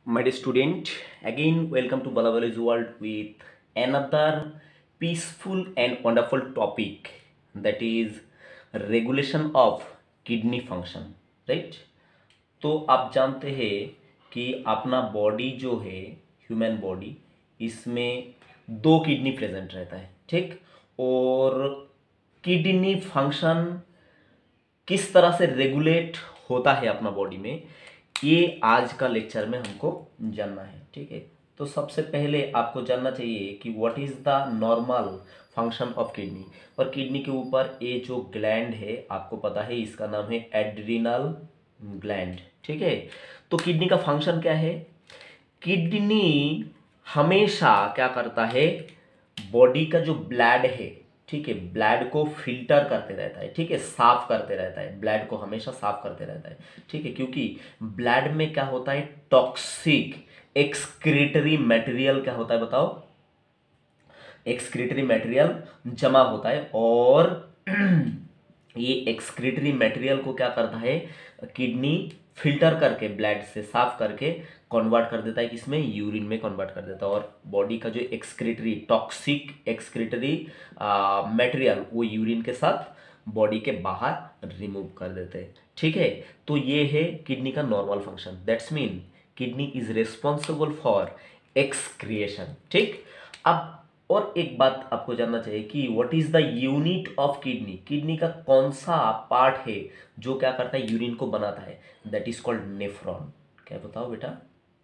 My dear student, again welcome to Balabali's world with another peaceful and wonderful topic, that is regulation of kidney function, right? तो आप जानते हैं कि अपना body जो है, ह्यूमन बॉडी, इसमें दो किडनी प्रेजेंट रहता है, ठीक। और किडनी फंक्शन किस तरह से रेगुलेट होता है अपना बॉडी में, ये आज का लेक्चर में हमको जानना है, ठीक है। तो सबसे पहले आपको जानना चाहिए कि what is the normal function of kidney. और किडनी के ऊपर ये जो ग्लैंड है, आपको पता है इसका नाम है एड्रिनल ग्लैंड, ठीक है। तो किडनी का फंक्शन क्या है? किडनी हमेशा क्या करता है, बॉडी का जो ब्लड है, ठीक है, ब्लड को फिल्टर करते रहता है, ठीक है, साफ करते रहता है, ब्लड को हमेशा साफ करते रहता है, ठीक है। क्योंकि ब्लड में क्या होता है, टॉक्सिक एक्सक्रीटरी मटेरियल क्या होता है बताओ, एक्सक्रीटरी मटेरियल जमा होता है। और ये एक्सक्रीटरी मटेरियल को क्या करता है, किडनी फिल्टर करके, ब्लड से साफ करके कन्वर्ट कर देता है, किसमें, यूरिन में कन्वर्ट कर देता है। और बॉडी का जो एक्सक्रीटरी टॉक्सिक एक्सक्रीटरी मटेरियल वो यूरिन के साथ बॉडी के बाहर रिमूव कर देते हैं, ठीक है। तो ये है किडनी का normal function, that's mean kidney is responsible for excretion, ठीक। अब और एक बात आपको जानना चाहिए कि what is the unit of kidney. Kidney का कौन सा पार्ट है जो क्या करता है, यूरिन को बनाता है, दैट इज कॉल्ड नेफ्रॉन। क्या बताओ बेटा,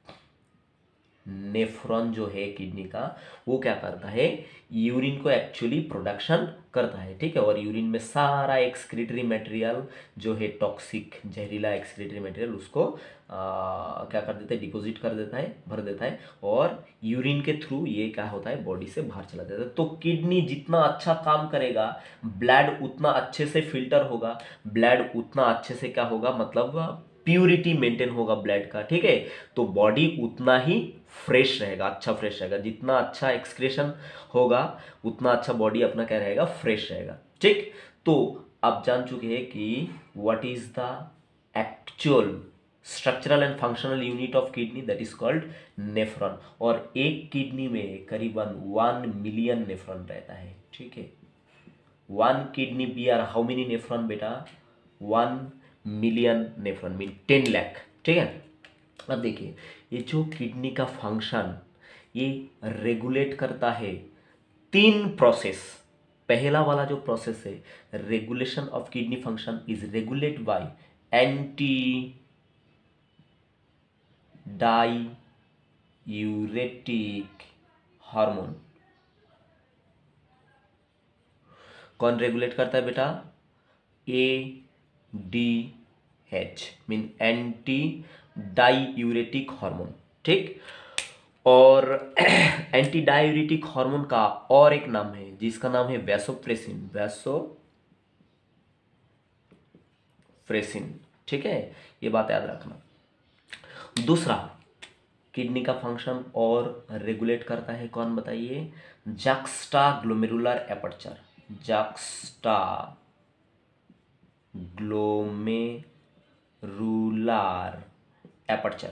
नेफ्रॉन जो है किडनी का, वो क्या करता है, यूरिन को एक्चुअली प्रोडक्शन करता है, ठीक है। और यूरिन में सारा एक्सक्रीटरी मटेरियल जो है, टॉक्सिक जहरीला एक्सक्रीटरी मटेरियल, उसको क्या कर देता है, डिपॉजिट कर देता है, भर देता है। और यूरिन के थ्रू ये क्या होता है, बॉडी से बाहर चला जाता है। तो किडनी जितना अच्छा काम करेगा, ब्लड उतना अच्छे से फिल्टर होगा, ब्लड उतना अच्छे से क्या होगा, मतलब प्यूरिटी मेंटेन होगा ब्लड का, ठीक है। तो बॉडी उतना ही फ्रेश रहेगा, अच्छा फ्रेश रहेगा। जितना अच्छा एक्सक्रेशन होगा उतना अच्छा बॉडी अपना क्या रहेगा, फ्रेश रहेगा, ठीक। तो आप जान चुके हैं कि what is the actual structural and functional unit of kidney, that is called nephron. और एक किडनी में करीबन 1 मिलियन नेफ्रॉन रहता है, ठीक है। One kidney bear how many nephron बेटा, 1 मिलियन नेफ्रॉन मीन 10 लाख, ठीक है। अब देखिए, ये जो किडनी का फंक्शन ये रेगुलेट करता है, तीन प्रोसेस। पहला वाला जो प्रोसेस है, regulation of kidney function is regulate by antidiuretic hormone. कौन रेगुलेट करता है बेटा, ADH mean antidiuretic hormone, ठीक। और एंटी डायूरेटिक हार्मोन का और एक नाम है जिसका नाम है वैसोप्रेसिन, वैसोप्रेसिन, ठीक है। ये बात याद रखना। दूसरा किडनी का फंक्शन और रेगुलेट करता है कौन, बताइए, juxtaglomerular aperture, juxtaglomerular aperture,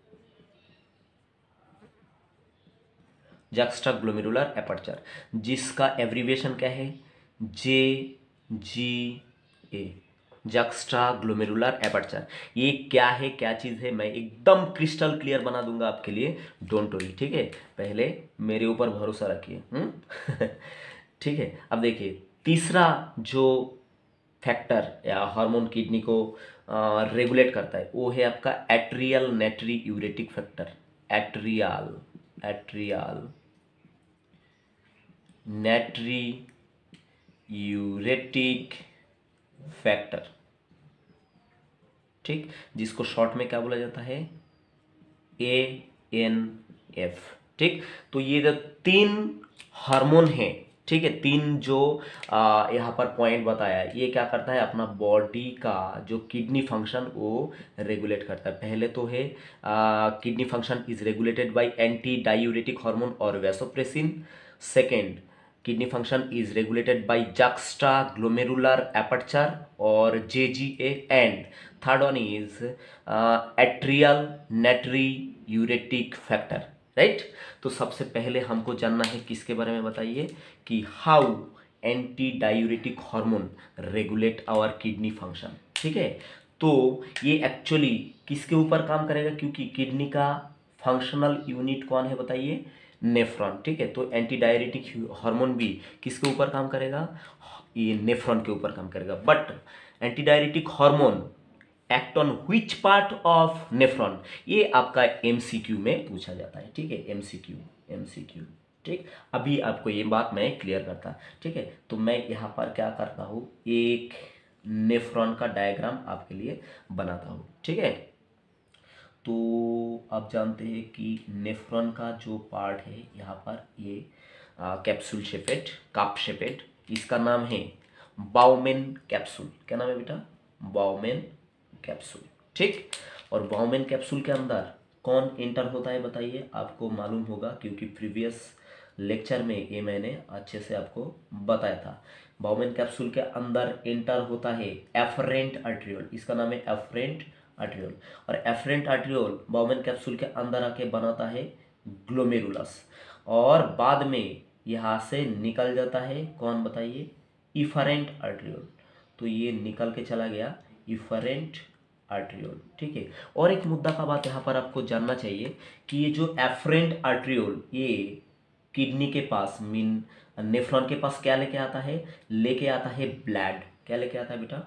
juxtaglomerular aperture, जिसका एब्रीविएशन क्या है, JGA, जक्स्टा ग्लोमेरुलर एपर्चर। ये क्या है, क्या चीज़ है, मैं एकदम क्रिस्टल क्लियर बना दूंगा आपके लिए, डोंट वरी, ठीक है। पहले मेरे ऊपर भरोसा रखिए, ठीक है। अब देखिए, तीसरा जो फैक्टर या हार्मोन किडनी को रेगुलेट करता है, वो है आपका atrial natriuretic factor, atrial natriuretic factor, ठीक, जिसको शॉर्ट में क्या बोला जाता है, ANF, ठीक। तो ये जो तीन हार्मोन हैं, ठीक है, तीन जो यहाँ पर पॉइंट बताया, ये क्या करता है, अपना बॉडी का जो किडनी फंक्शन वो रेगुलेट करता है। पहले तो है kidney function is regulated by antidiuretic hormone और vasopressin. Second, kidney function is regulated by juxtaglomerular aperture और JGA। And third one is atrial natriuretic factor, right. तो सबसे पहले हमको जानना है किसके बारे में, बताइए कि how antidiuretic hormone regulate our kidney function. ठीक है, तो ये एक्चुअली किसके ऊपर काम करेगा, क्योंकि किडनी का फंक्शनल यूनिट कौन है बताइए, नेफ्रॉन। ठीक है, तो एंटी डायरेटिक हार्मोन भी किसके ऊपर काम करेगा, ये नेफ्रॉन के ऊपर काम करेगा। But anti diuretic hormone act on which part of nephron, ये आपका एमसीक्यू में पूछा जाता है। ठीक है, एमसीक्यू। ठीक, अभी आपको ये बात मैं क्लियर करता। ठीक है, तो मैं यहाँ पर क्या करता हूँ, एक नेफ्रॉन का डायग्राम आपके लिए बनाता हूँ। ठीक है, तो आप जानते हैं कि नेफ्रॉन का जो पार्ट है यहाँ पर, ये कैप्सूल शेपेड, काप शेपेड, इसका नाम है बाउमेन कैप्सूल। क्या नाम है बेटा, बाउमेन कैप्सूल। ठीक, और बाउमेन कैप्सूल के अंदर कौन एंटर होता है बताइए, आपको मालूम होगा क्योंकि प्रीवियस लेक्चर में ये मैंने अच्छे से आपको बताया था। बाउमेन कैप्सूल के अंदर एंटर होता है एफरेंट आर्ट्रियोल, इसका नाम है एफरेंट आर्ट्रियोल। और एफरेंट आर्ट्रियोल बाउमेन कैप्सूल के अंदर आके बनाता है ग्लोमेरुलस, और बाद में यहाँ से निकल जाता है कौन बताइए, इफरेंट आर्ट्रियोल। तो ये निकल के चला गया इफरेंट आर्ट्रियोल। ठीक है, और एक मुद्दा का बात यहाँ पर आपको जानना चाहिए कि ये जो एफरेंट आर्ट्रियोल, ये किडनी के पास मीन नेफ्रॉन के पास क्या लेके आता है, लेके आता है ब्लड। क्या लेके आता है बेटा,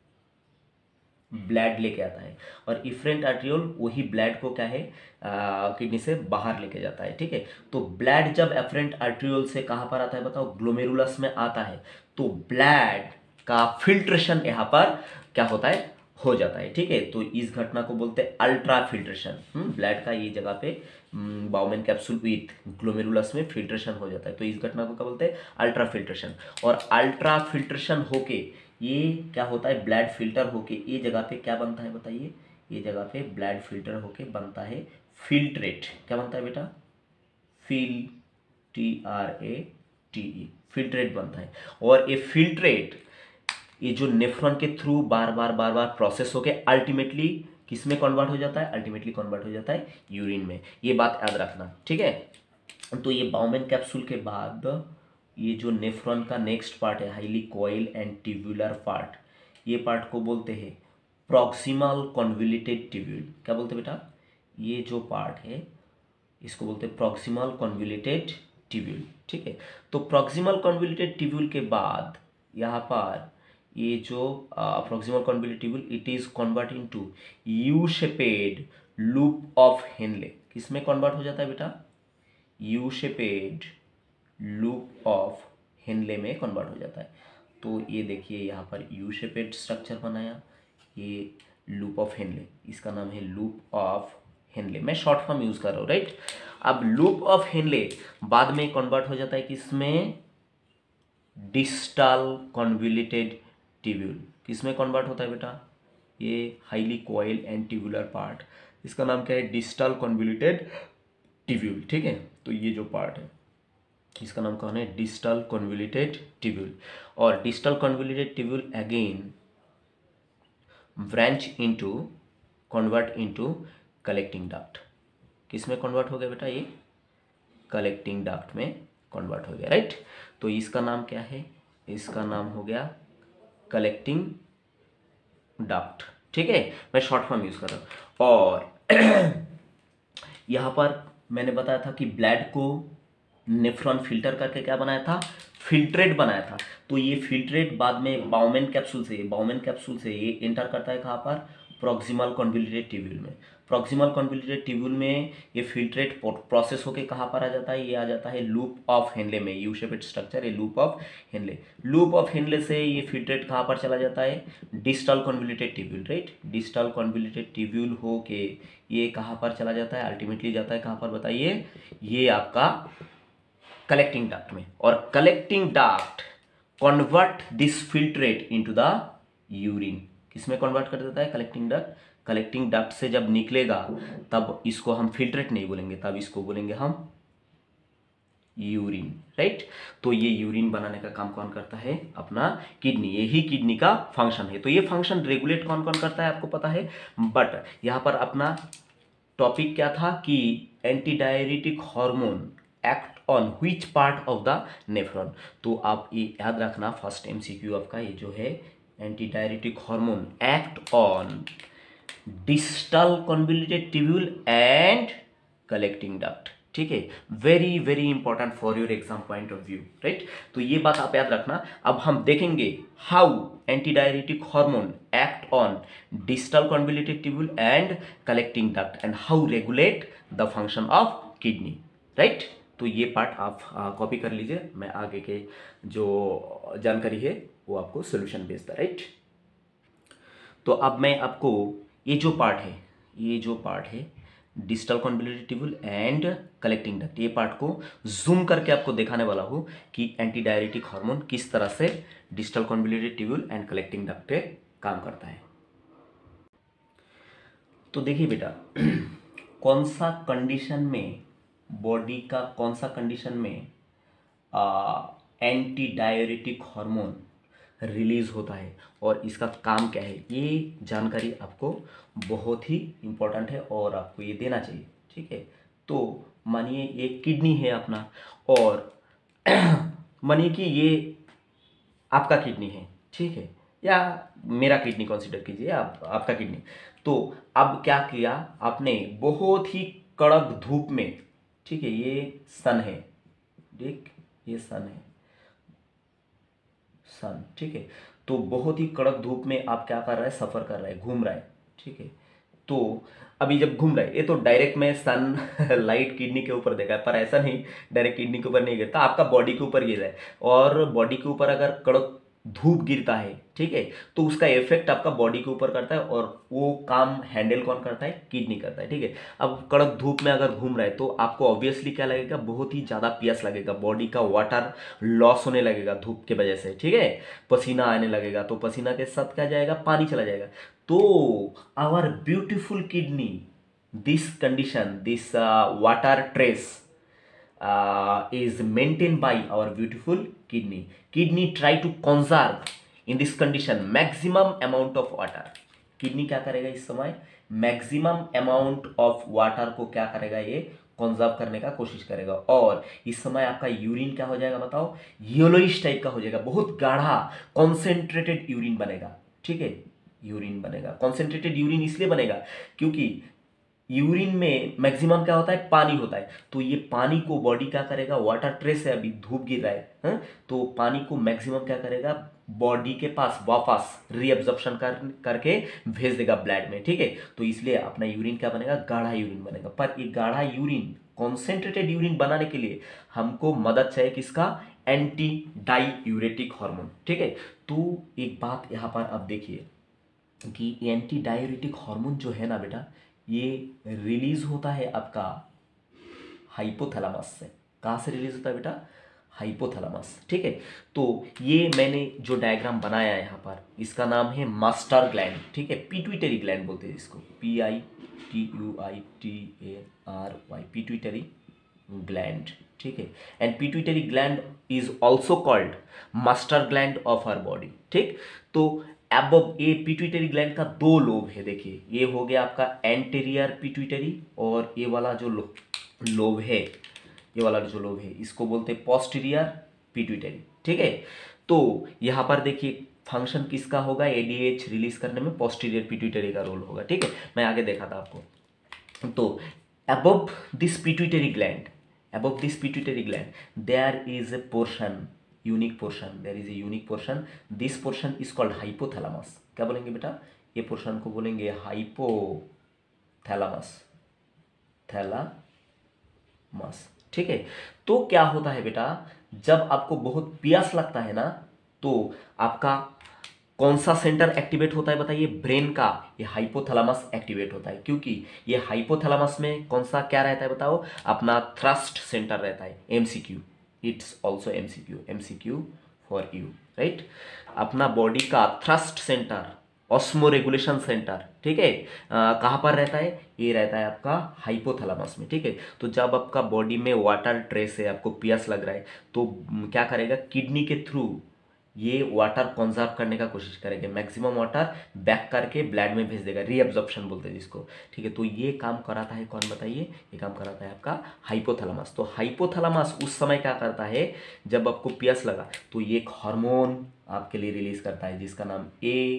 ब्लड लेके आता है। और इफरेंट आर्ट्रियोल वही ब्लड को क्या है, किडनी से बाहर लेके जाता है। ठीक है, तो ब्लड जब एफरेंट आर्ट्रियोल से कहाँ पर आता है बताओ, ग्लोमेरुलस में आता है, तो ब्लड का फिल्ट्रेशन यहाँ पर क्या होता है, हो जाता है। ठीक है, तो इस घटना को बोलते हैं अल्ट्रा फिल्ट्रेशन। ब्लड का ये जगह पे बाउमेन कैप्सूल विथ ग्लोमेरुलस में फिल्ट्रेशन हो जाता है, तो इस घटना को क्या बोलते हैं, अल्ट्रा फिल्ट्रेशन। और अल्ट्रा फिल्ट्रेशन होके ये क्या होता है, ब्लड फिल्टर होके ये जगह पे क्या बनता है बताइए, ये जगह पे ब्लड फिल्टर होके बनता है फिल्ट्रेट। क्या बनता है बेटा, TRATE, फिल्ट्रेट बनता है। और ये फिल्ट्रेट, ये जो नेफ्रॉन के थ्रू बार बार प्रोसेस होके अल्टीमेटली किस में कन्वर्ट हो जाता है, अल्टीमेटली कन्वर्ट हो जाता है यूरिन में। ये बात याद रखना। ठीक है, तो ये बाउमेन कैप्सूल के बाद ये जो नेफ्रॉन का नेक्स्ट पार्ट है, highly coil and tubular part, ये पार्ट को बोलते हैं प्रॉक्सिमल कन्वोल्यूटेड ट्यूब्यूल। क्या बोलते हैं बेटा, ये जो पार्ट है इसको बोलते हैं प्रॉक्सिमल कन्वोल्यूटेड ट्यूब्यूल। ठीक है, तो प्रॉक्सिमल कन्वोल्यूटेड ट्यूब्यूल के बाद यहाँ पर ये जो proximal convoluted tubule, it is convert into U shaped loop of Henle. किसमें कन्वर्ट हो जाता है बेटा, U shaped loop of Henle में कन्वर्ट हो जाता है। तो ये देखिए यहाँ पर यू शेपेड स्ट्रक्चर बनाया, ये लूप ऑफ हेनले, इसका नाम है लूप ऑफ हेनले, मैं शॉर्ट फॉर्म यूज कर रहा हूँ, राइट। अब लूप ऑफ हेनले बाद में कन्वर्ट हो जाता है किसमें, डिस्टल कन्वोल्यूटेड ट्यूब्यूल। किसमें कन्वर्ट होता है बेटा, ये highly coil and tubular part, इसका नाम क्या है, डिस्टल कन्वोल्यूटेड ट्यूब्यूल। ठीक है, तो ये जो पार्ट है इसका नाम कौन है, डिस्टल कन्वोल्यूटेड ट्यूब्यूल। और distal convoluted tubule again branch into, convert into collecting duct. किस में कन्वर्ट हो गया बेटा, ये कलेक्टिंग डक्ट में कन्वर्ट हो गया, राइट। तो इसका नाम क्या है, इसका नाम हो गया कलेक्टिंग डक्ट। ठीक है, मैं शॉर्ट फॉर्म यूज कर रहा हूँ। और यहाँ पर मैंने बताया था कि ब्लड को नेफ्रॉन फिल्टर करके क्या बनाया था, फिल्ट्रेट बनाया था। तो ये फिल्ट्रेट बाद में बाउमेन कैप्सूल से ये एंटर करता है कहाँ पर, प्रॉक्सिमल कन्वोल्यूटेड ट्यूब्यूल में। प्रॉक्सिमल कन्वोल्यूटेड ट्यूब्यूल में ये फिल्ट्रेट प्रोसेस होके कहाँ पर आ जाता है, ये आ जाता है लूप ऑफ हेनले में। यू शेपेड स्ट्रक्चर है loop of Henle. Loop of Henle से ये फिल्ट्रेट कहाँ पर चला जाता है, distal convoluted tubule, right. Distal convoluted tubule हो के ये कहाँ पर चला जाता है, अल्टीमेटली जाता है कहाँ पर बताइए, ये आपका कलेक्टिंग डक्ट में। और collecting duct convert this filtrate into the urine. किसमें कन्वर्ट कर देता है, कलेक्टिंग डक्ट। कलेक्टिंग डक्ट से जब निकलेगा तब इसको हम फिल्ट्रेट नहीं बोलेंगे, तब इसको बोलेंगे हम यूरिन, राइट। तो ये यूरिन बनाने का काम कौन करता है, अपना किडनी। यही किडनी का फंक्शन है। तो ये फंक्शन रेगुलेट कौन कौन करता है आपको पता है, बट यहाँ पर अपना टॉपिक क्या था कि anti diuretic hormone act on which part of the nephron. तो आप ये याद रखना, फर्स्ट एमसीक्यू आपका ये जो है, anti diuretic hormone act on distal convoluted tubule and collecting duct. ठीक है, very very important for your exam point of view, right. तो ये बात आप याद रखना। अब हम देखेंगे how anti diuretic hormone act on distal convoluted tubule and collecting duct and how regulate the function of kidney, right. तो ये पार्ट आप कॉपी कर लीजिए, मैं आगे के जो जानकारी है वो आपको सोल्यूशन भेजता, राइट। तो अब मैं आपको ये जो पार्ट है distal convoluted tubule and collecting duct, ये पार्ट को जूम करके आपको दिखाने वाला हूँ कि एंटी डायरेटिक हार्मोन किस तरह से distal convoluted tubule and collecting duct पे काम करता है। तो देखिए बेटा, कौन सा कंडीशन में बॉडी का कौन सा कंडीशन में एंटी डायरेटिक हार्मोन रिलीज होता है और इसका काम क्या है, ये जानकारी आपको बहुत ही इम्पोर्टेंट है और आपको ये देना चाहिए, ठीक है। तो मानिए ये किडनी है अपना, और मानिए कि ये आपका किडनी है, ठीक है, या मेरा किडनी कंसीडर कीजिए, आपका किडनी। तो अब क्या किया आपने, बहुत ही कड़क धूप में, ठीक है, ये सन है, ठीक, ये सन है, सन, ठीक है। तो बहुत ही कड़क धूप में आप क्या कर रहा है, सफर कर रहा है, घूम रहा है, ठीक है। तो अभी जब घूम रहा है, ये तो डायरेक्ट में सन लाइट किडनी के ऊपर देखा है, पर ऐसा नहीं, डायरेक्ट किडनी के ऊपर नहीं गिरता, आपका बॉडी के ऊपर गिर रहा है। और बॉडी के ऊपर अगर कड़क धूप गिरता है, ठीक है, तो उसका इफेक्ट आपका बॉडी के ऊपर करता है, और वो काम हैंडल कौन करता है, किडनी करता है, ठीक है। अब कड़क धूप में अगर घूम रहा है तो आपको ऑब्वियसली क्या लगेगा, बहुत ही ज़्यादा प्यास लगेगा, बॉडी का वाटर लॉस होने लगेगा धूप के वजह से, ठीक है, पसीना आने लगेगा, तो पसीना के साथ क्या जाएगा, पानी चला जाएगा। तो our beautiful kidney, this condition, this water trace is maintained by our beautiful kidney. Kidney try to conserve in this condition maximum amount of water. Kidney क्या करेगा इस समय, मैक्सिमम अमाउंट ऑफ वाटर को क्या करेगा, ये कंजर्व करने का कोशिश करेगा। और इस समय आपका यूरिन क्या हो जाएगा बताओ, येलोइश टाइप का हो जाएगा, बहुत गाढ़ा कॉन्सेंट्रेटेड यूरिन बनेगा, ठीक है, यूरिन बनेगा। कॉन्सेंट्रेटेड यूरिन इसलिए बनेगा क्योंकि यूरिन में मैक्सिमम क्या होता है, पानी होता है। तो ये पानी को बॉडी क्या करेगा, वाटर ट्रेस है, अभी धूप गिर रहा है, तो पानी को मैक्सिमम क्या करेगा, बॉडी के पास वापस रीअब्जॉर्प्शन करके भेज देगा ब्लड में, ठीक है। तो इसलिए अपना यूरिन क्या बनेगा, गाढ़ा यूरिन बनेगा। पर ये गाढ़ा यूरिन, कॉन्सेंट्रेटेड यूरिन बनाने के लिए हमको मदद चाहिए किसका, एंटी डाययूरेटिक हार्मोन, ठीक है। तो एक बात यहाँ पर आप देखिए कि एंटी डाययूरेटिक हार्मोन जो है ना बेटा, ये रिलीज होता है आपका हाइपोथैलेमस से। कहाँ से रिलीज होता है बेटा, हाइपोथैलेमस, ठीक है। तो ये मैंने जो डायग्राम बनाया है यहाँ पर, इसका नाम है मास्टर ग्लैंड, ठीक है, पिट्यूटरी ग्लैंड बोलते हैं इसको, PITUITARY, पिट्यूटरी ग्लैंड, ठीक है। And pituitary gland is also called master gland of our body, ठीक। तो अब ये पिट्यूटरी ग्लैंड का दो लोब है, देखिए, ये हो गया आपका एंटेरियर पिट्यूटरी, और ये वाला जो लोब है, ये वाला जो लोब है, इसको बोलते हैं पोस्टीरियर पिट्यूटरी, ठीक है। तो यहाँ पर देखिए फंक्शन किसका होगा, ADH रिलीज करने में पोस्टीरियर पिट्यूटरी का रोल होगा, ठीक है, मैं आगे देखा था आपको। तो above this pituitary gland, there is a portion, unique portion, there is a unique portion, this portion is called hypothalamus। क्या बोलेंगे बेटा, ये पोर्शन को बोलेंगे हाइपोथैलेमस, ठीक है। तो क्या होता है बेटा, जब आपको बहुत प्यास लगता है ना, तो आपका कौन सा सेंटर एक्टिवेट होता है बताइए, ब्रेन का, ये हाइपोथैलेमस एक्टिवेट होता है, क्योंकि ये हाइपोथैलेमस में कौन सा क्या रहता है बताओ, अपना थ्रस्ट सेंटर रहता है। MCQ, it's also MCQ for you, right. अपना बॉडी का thirst center, osmo regulation center, ठीक है, कहाँ पर रहता है, ये रहता है आपका हाइपोथैलेमस में, ठीक है। तो जब आपका बॉडी में वाटर ट्रेस है, आपको प्यास लग रहा है, तो क्या करेगा, किडनी के थ्रू ये वाटर कंजर्व करने का कोशिश करेगा, मैक्सिमम वाटर बैक करके ब्लड में भेज देगा, रीअब्जॉर्प्शन बोलते हैं जिसको, ठीक है। तो ये काम कराता है कौन बताइए, ये काम कराता है आपका हाइपोथैलेमस। तो हाइपोथैलेमस उस समय क्या करता है, जब आपको प्यास लगा तो ये एक हार्मोन आपके लिए रिलीज करता है जिसका नाम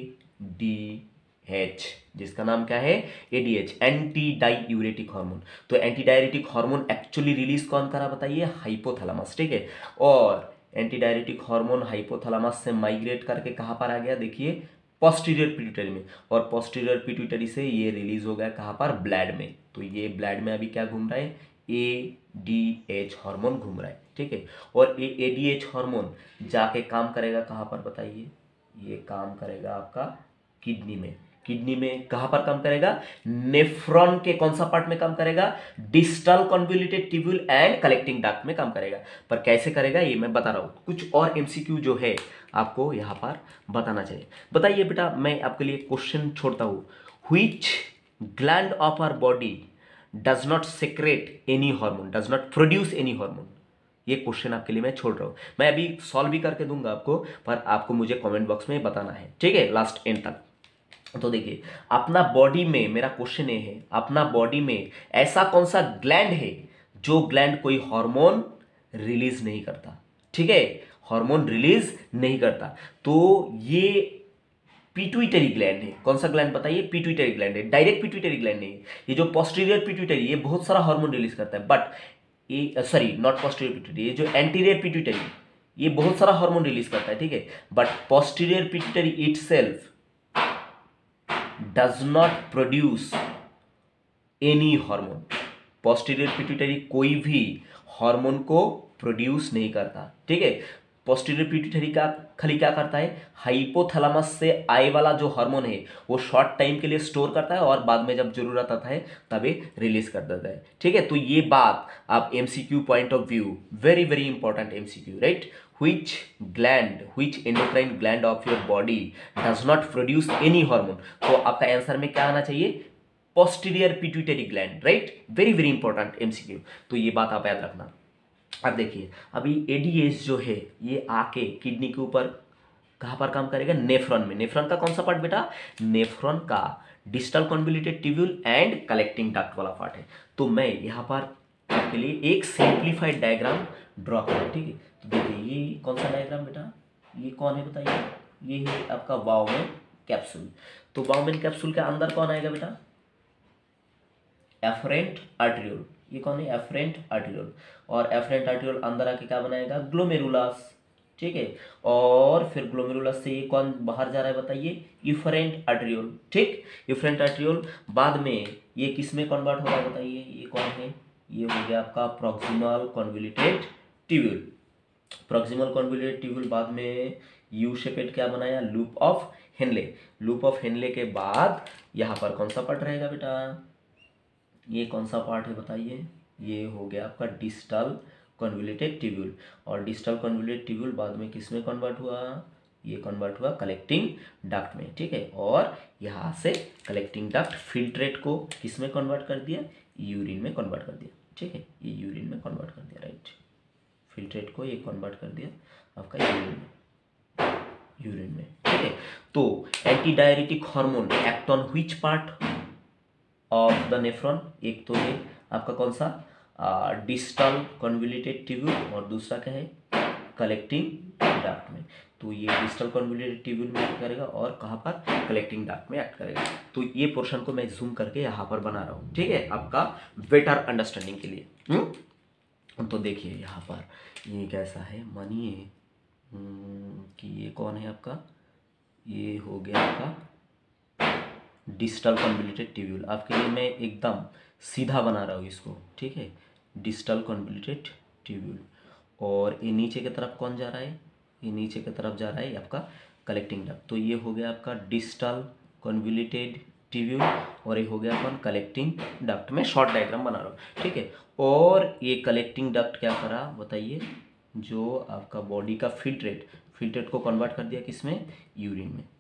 ADH, जिसका नाम क्या है ADH, एंटी डाइयूरेटिक हार्मोन। तो anti diuretic hormone actually release कौन करा बताइए, हाइपोथैलेमस, ठीक है। और एंटी डायरेटिक हार्मोन हाइपोथैलेमस से माइग्रेट करके कहाँ पर आ गया देखिए, पोस्टीरियर पिट्यूटरी में, और पोस्टीरियर पिट्यूटरी से ये रिलीज हो गया कहाँ पर, ब्लड में। तो ये ब्लड में अभी क्या घूम रहा है, ADH हार्मोन घूम रहा है, ठीक है। और ये ADH हार्मोन जाके काम करेगा कहाँ पर बताइए, ये काम करेगा आपका किडनी में। किडनी में कहां पर काम करेगा, नेफ्रॉन के कौन सा पार्ट में काम करेगा, distal convoluted tubule and collecting duct में काम करेगा। पर कैसे करेगा ये मैं बता रहा हूं, कुछ और MCQ जो है आपको यहां पर बताना चाहिए। बताइए बेटा, मैं आपके लिए क्वेश्चन छोड़ता हूं, which gland of our body does not secrete any hormone, does not produce any hormone. ये क्वेश्चन आपके लिए मैं छोड़ रहा हूं, मैं अभी सॉल्व भी करके दूंगा आपको, पर आपको मुझे कमेंट बॉक्स में बताना है, ठीक है, लास्ट एंड तक। तो देखिए, अपना बॉडी में, मेरा क्वेश्चन ये है, अपना बॉडी में ऐसा कौन सा ग्लैंड है जो ग्लैंड कोई हार्मोन रिलीज नहीं करता, ठीक है, हार्मोन रिलीज नहीं करता। तो ये पिट्यूटरी ग्लैंड है। कौन सा ग्लैंड बताइए, पिट्यूटरी ग्लैंड है, डायरेक्ट पिट्यूटरी ग्लैंड नहीं है। ये जो पोस्टीरियर पिट्यूटरी, ये बहुत सारा हार्मोन रिलीज करता है, बट ये सॉरी नॉट पोस्टीरियर पिट्यूटरी, ये जो एंटीरियर पिट्यूटरी, ये बहुत सारा हार्मोन रिलीज करता है, ठीक है। But posterior pituitary itself does not produce any hormone. Posterior pituitary कोई भी हार्मोन को प्रोड्यूस नहीं करता, ठीक है। पोस्टीरियर पिट्यूटरी का खाली क्या करता है, हाइपोथैलेमस से आए वाला जो हार्मोन है वो शॉर्ट टाइम के लिए स्टोर करता है और बाद में जब जरूरत आता है तभी रिलीज कर देता है, ठीक है। तो ये बात आप MCQ point of view, very very important MCQ, right. which gland, which endocrine gland of your body does not produce any hormone। तो आपका आंसर में क्या आना चाहिए, posterior pituitary gland, right. Very very important MCQ, तो ये बात आप याद रखना। अब देखिए, अभी ADH जो है ये आके किडनी के ऊपर कहाँ पर काम करेगा, नेफ्रॉन में। नेफ्रॉन का कौन सा पार्ट बेटा, नेफ्रॉन का distal convoluted tubule and collecting duct वाला पार्ट है। तो मैं यहाँ पर आपके लिए एक सिंप्लीफाइड डायग्राम ड्रॉ करूँ, ठीक है। तो देखिए, ये कौन सा डायग्राम बेटा, ये कौन है बताइए, ये है आपका बाउमेन कैप्सूल। तो बाउमेन कैप्सूल के अंदर कौन आएगा बेटा, एफरेंट आर्टरियोल। ये कौन है, एफरेंट आर्टरियोल। और एफरेंट आर्टरियोल अंदर आके क्या बनाएगा, ग्लोमेरुलस, ठीक है। और फिर ग्लोमेरुलस से ये कौन बाहर जा रहा है बताइए, इफरेंट आर्टरियोल, ठीक। इफरेंट आर्टरियोल बाद में ये किस में कन्वर्ट होगा बताइए, ये कौन है, ये हो गया आपका proximal convoluted tubule. Proximal convoluted tubule बाद में यू शेपेड क्या बनाया, loop of Henle. Loop of Henle के बाद यहाँ पर कौन सा पार्ट रहेगा बेटा, ये कौन सा पार्ट है बताइए, ये हो गया आपका डिस्टल कन्वोल्यूटेड ट्यूब्यूल। और डिस्टल कन्वोल्यूटेड ट्यूब्यूल बाद में किस में कन्वर्ट हुआ, ये कन्वर्ट हुआ कलेक्टिंग डक्ट में, ठीक है। और यहाँ से कलेक्टिंग डक्ट फिल्ट्रेट को किस में कन्वर्ट कर दिया, यूरिन में कन्वर्ट कर दिया, ठीक है। ये यूरिन में कन्वर्ट कर दिया, राइट। फिल्ट्रेट को ये कन्वर्ट कर दिया आपका यूरिन में, ठीक है। तो anti diuretic hormone act on which part of the nephron, एक तो है आपका कौन सा, डिस्टल कन्वोल्यूटेड ट्यूब्यूल, और दूसरा क्या है, कलेक्टिंग डक्ट में। तो ये डिस्टल कन्वोल्यूटेड ट्यूब्यूल में एक्ट करेगा और कहाँ पर, कलेक्टिंग डक्ट में एक्ट करेगा। तो ये पोर्शन को मैं जूम करके यहाँ पर बना रहा हूँ, ठीक है, आपका बेटर अंडरस्टैंडिंग के लिए। तो देखिए यहाँ पर ये कैसा है, मानिए कि ये कौन है आपका, ये हो गया आपका डिस्टल कन्वोल्यूटेड ट्यूब्यूल। आपके लिए मैं एकदम सीधा बना रहा हूँ इसको, ठीक है, डिस्टल कन्वोल्यूटेड ट्यूब्यूल। और ये नीचे की तरफ कौन जा रहा है, ये नीचे की तरफ जा रहा है आपका कलेक्टिंग डक्ट। तो ये हो गया आपका डिस्टल कन्वोल्यूटेड ट्यूब्यूल और ये हो गया अपन कलेक्टिंग डक्ट। में शॉर्ट डायग्राम बना रहा हूँ, ठीक है। और ये कलेक्टिंग डक्ट क्या करा बताइए, जो आपका बॉडी का फिल्ट्रेट को कन्वर्ट कर दिया किसमें, यूरिन में,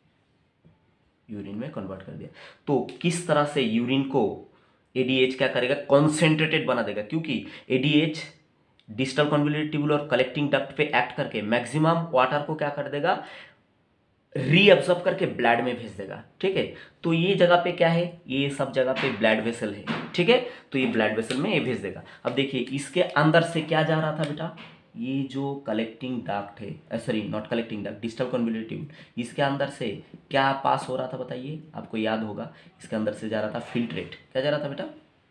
यूरिन में कन्वर्ट कर दिया। तो किस तरह से यूरिन को ADH क्या करेगा, कॉन्सेंट्रेटेड बना देगा, क्योंकि ADH डिस्टल कन्वोल्यूटेड ट्यूब्यूल और कलेक्टिंग डक्ट पे एक्ट करके मैक्सिमम वाटर को क्या कर देगा, रीअब्जॉर्ब करके ब्लड में भेज देगा। ठीक है, तो ये जगह पे क्या है, ये सब जगह पे ब्लड वेसल है। ठीक है, तो ये ब्लड वेसल में ये भेज देगा। अब देखिए इसके अंदर से क्या जा रहा था बेटा, ये जो कलेक्टिंग डक्ट है, sorry not collecting duct, distal convoluted tubule, इसके अंदर से क्या पास हो रहा था बताइए, आपको याद होगा, इसके अंदर से जा रहा था फिल्ट्रेट। क्या जा रहा था बेटा,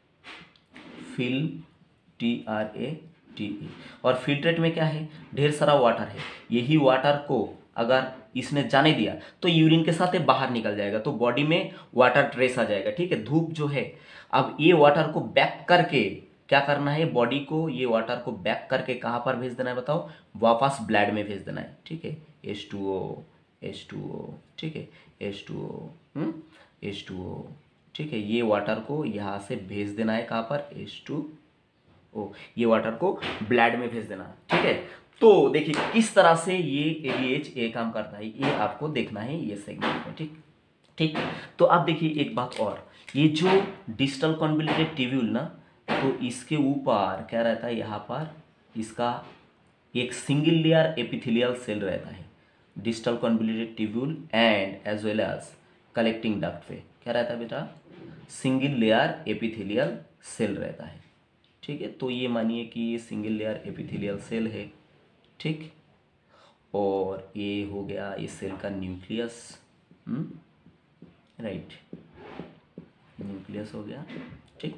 TRATE। और फिल्ट्रेट में क्या है, ढेर सारा वाटर है। यही वाटर को अगर इसने जाने दिया तो यूरिन के साथ ये बाहर निकल जाएगा, तो बॉडी में वाटर ट्रेस आ जाएगा। ठीक है, धूप जो है, अब ये वाटर को बैक करके क्या करना है, बॉडी को ये वाटर को बैक करके कहाँ पर भेज देना है बताओ, वापस ब्लड में भेज देना है। ठीक है, H2O, ठीक है, H2O, ठीक है, ये वाटर को यहाँ से भेज देना है कहाँ पर, H2O, ये वाटर को ब्लड में भेज देना। ठीक है, तो देखिए किस तरह से ये ADH ये काम करता है, ये आपको देखना है ये सेगमेंट में। ठीक ठीक, तो आप देखिए एक बात और, ये जो डिस्टल कन्वोल्यूटेड ट्यूब्यूल ना, तो इसके ऊपर क्या रहता है, यहाँ पर इसका एक सिंगल लेयर एपिथेलियल सेल रहता है। Distal convoluted tubule and as well as collecting duct पे क्या रहता है बेटा, सिंगल लेयर एपिथेलियल सेल रहता है। ठीक है, तो ये मानिए कि ये सिंगल लेयर एपिथेलियल सेल है। ठीक, और ये हो गया इस सेल का न्यूक्लियस। राइट, न्यूक्लियस हो गया। ठीक,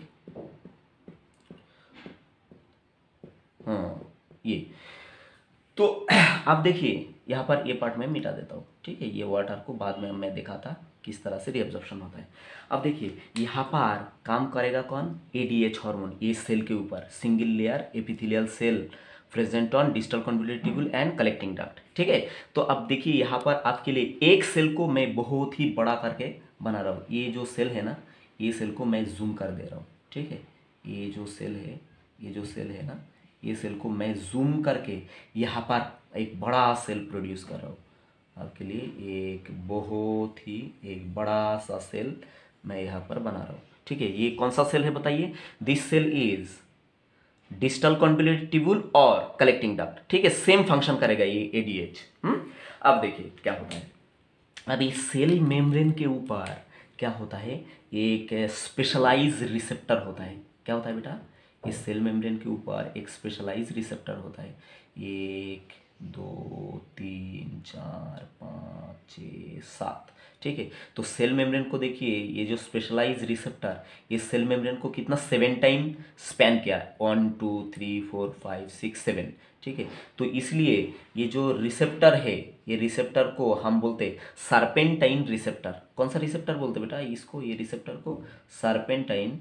हाँ ये तो आप देखिए यहाँ पर ये पार्ट मैं मिटा देता हूँ। ठीक है, ये वाटर को बाद में मैं देखा था किस तरह से रिअब्जॉर्प्शन होता है। अब देखिए यहाँ पर काम करेगा कौन, ADH हार्मोन, ये सेल के ऊपर single layer epithelial cell present on distal convoluted tubule and collecting duct. ठीक है, तो अब देखिए यहाँ पर आपके लिए एक सेल को मैं बहुत ही बड़ा करके बना रहा हूँ। ये जो सेल है ना, ये सेल को मैं जूम कर दे रहा हूँ। ठीक है, ये जो सेल है, ये जो सेल है ना, ये सेल को मैं जूम करके यहाँ पर एक बड़ा सेल प्रोड्यूस कर रहा हूँ आपके लिए। एक बहुत ही एक बड़ा सा सेल मैं यहाँ पर बना रहा हूँ। ठीक है, ये कौन सा सेल है बताइए, this cell is distal convoluted tubule और कलेक्टिंग डक्ट। ठीक है, सेम फंक्शन करेगा ये ADH। अब देखिए क्या होता है, अब इस सेल मेम्ब्रेन के ऊपर क्या होता है, एक स्पेशलाइज रिसेप्टर होता है। क्या होता है बेटा, इस सेल मेम्ब्रेन के ऊपर एक स्पेशलाइज रिसेप्टर होता है। 1 2 3 4 5 6 7। ठीक है, तो सेल मेम्ब्रेन को देखिए, ये जो स्पेशलाइज रिसेप्टर, ये सेल मेम्ब्रेन को कितना 7 टाइम स्पैन किया, 1 2 3 4 5 6 7। ठीक है, तो इसलिए ये जो रिसेप्टर है, ये रिसेप्टर को हम बोलते सर्पेंटाइन रिसेप्टर। कौन सा रिसेप्टर बोलते बेटा इसको, ये रिसेप्टर को सर्पेंटाइन,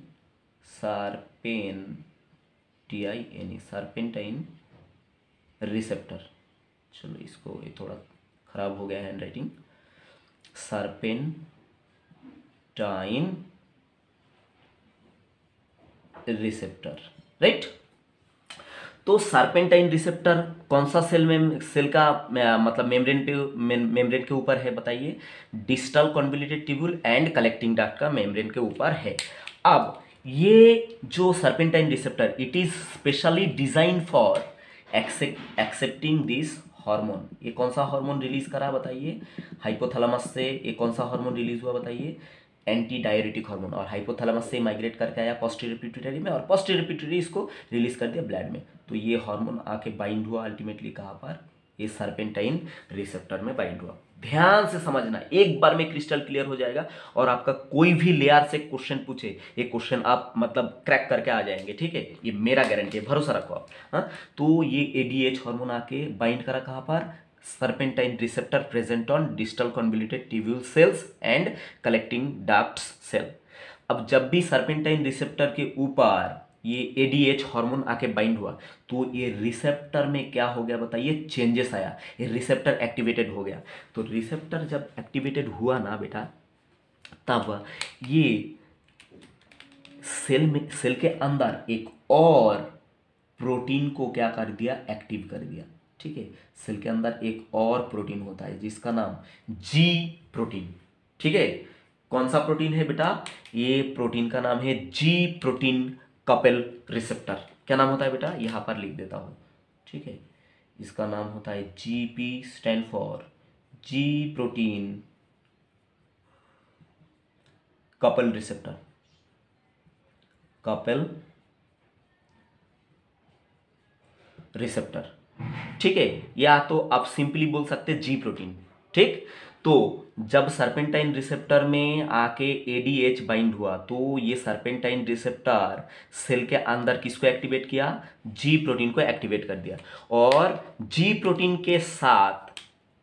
सर्पेंटाइन रिसेप्टर। चलो इसको, ये थोड़ा खराब हो गया hand writing, serpentine receptor. Right, तो सर्पेंटाइन रिसेप्टर कौन सा सेल का मतलब मेम्ब्रेन के ऊपर है बताइए, distal convoluted tubule and collecting duct का मेम्ब्रेन के ऊपर है। अब ये जो serpentine receptor, it is specially design for accepting this hormone. ये कौन सा हार्मोन रिलीज करा बताइए, हाइपोथैलेमस से ये कौन सा हार्मोन रिलीज हुआ बताइए, एंटी डायरेटिक हार्मोन, और हाइपोथैलेमस से माइग्रेट करके आया पोस्टीरियर पिट्यूटरी में, और पोस्टीरियर पिट्यूटरी इसको रिलीज कर दिया ब्लड में। तो ये हार्मोन आके बाइंड हुआ अल्टीमेटली कहाँ पर, ये सर्पेंटाइन रिसेप्टर में बाइंड हुआ। ध्यान से समझना, एक बार में क्रिस्टल क्लियर हो जाएगा, और आपका कोई भी लेयर से क्वेश्चन पूछे, ये क्वेश्चन आप मतलब क्रैक करके आ जाएंगे। ठीक है, ये मेरा गारंटी है, भरोसा रखो आप। हाँ, तो ये ADH हार्मोन आके बाइंड करा कहाँ पर, serpentine receptor present on distal convoluted tubule cells and collecting ducts cell। अब जब भी सर्पेंटाइन रिसेप्टर के ऊपर ये ADH हार्मोन आके बाइंड हुआ, तो ये रिसेप्टर में क्या हो गया बताइए, चेंजेस आया, ये रिसेप्टर एक्टिवेटेड हो गया। तो रिसेप्टर जब एक्टिवेटेड हुआ ना बेटा, तब ये सेल के अंदर एक और प्रोटीन को क्या कर दिया, एक्टिव कर दिया। ठीक है, सेल के अंदर एक और प्रोटीन होता है जिसका नाम G प्रोटीन। ठीक है, कौन सा प्रोटीन है बेटा, ये प्रोटीन का नाम है G प्रोटीन कपल रिसेप्टर। क्या नाम होता है बेटा, यहाँ पर लिख देता हूँ, ठीक है। इसका नाम होता है GP, stand for G protein couple receptor, couple receptor, ठीक है। या तो आप सिंपली बोल सकते जी प्रोटीन, ठीक। तो जब सर्पेंटाइन रिसेप्टर में आके एडीएच बाइंड हुआ तो ये सर्पेंटाइन रिसेप्टर सेल के अंदर किसको एक्टिवेट किया, जी प्रोटीन को एक्टिवेट कर दिया, और जी प्रोटीन के साथ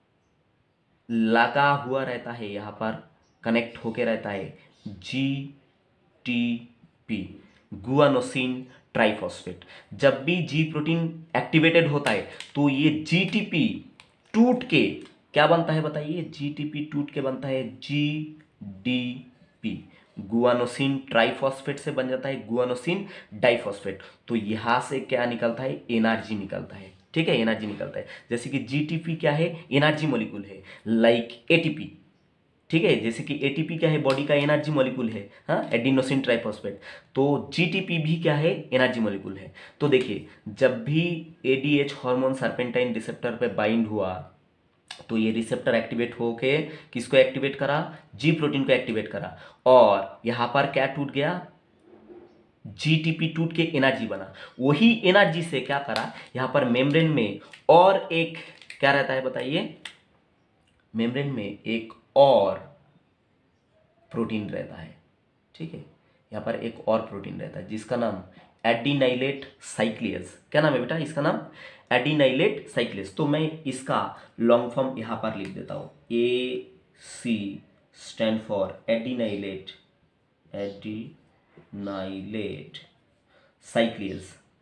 लगा हुआ रहता है, यहां पर कनेक्ट होके रहता है G T P, guanosine triphosphate. जब भी जी प्रोटीन एक्टिवेटेड होता है तो ये जीटीपी टूट के क्या बनता है बताइए, जीटीपी टूट के बनता है जीडीपी, गुआनोसिन ट्राइफॉस्फेट से बन जाता है गुआनोसिन डाइफॉस्फेट। तो यहां से क्या निकलता है, एनर्जी निकलता है, ठीक है, एनर्जी निकलता है। जैसे कि जीटीपी क्या है, एनर्जी मॉलिक्यूल है, लाइक एटीपी, ठीक है। जैसे कि एटीपी क्या है, बॉडी का एनर्जी मॉलिक्यूल है, हाँ, एडिनोसिन ट्राइफॉस्फेट। तो जीटीपी भी क्या है, एनर्जी मॉलिक्यूल है। तो देखिए जब भी एडीएच हार्मोन सर्पेंटाइन रिसेप्टर पे बाइंड हुआ तो ये रिसेप्टर एक्टिवेट होके किसको एक्टिवेट करा, जी प्रोटीन को एक्टिवेट करा, और यहां पर क्या टूट गया, जीटीपी टूट के एनर्जी बना। वही एनर्जी से क्या करा, यहां पर मेम्ब्रेन में और एक क्या रहता है बताइए, मेम्ब्रेन में एक और प्रोटीन रहता है, ठीक है। यहाँ पर एक और प्रोटीन रहता है जिसका नाम एडिनाइलेट साइक्लेज। क्या नाम है बेटा इसका नाम, एडिनाइलेट साइक्लेज। तो मैं इसका लॉन्ग फॉर्म यहाँ पर लिख देता हूँ, A C stand for adenylate, adenylate cyclase,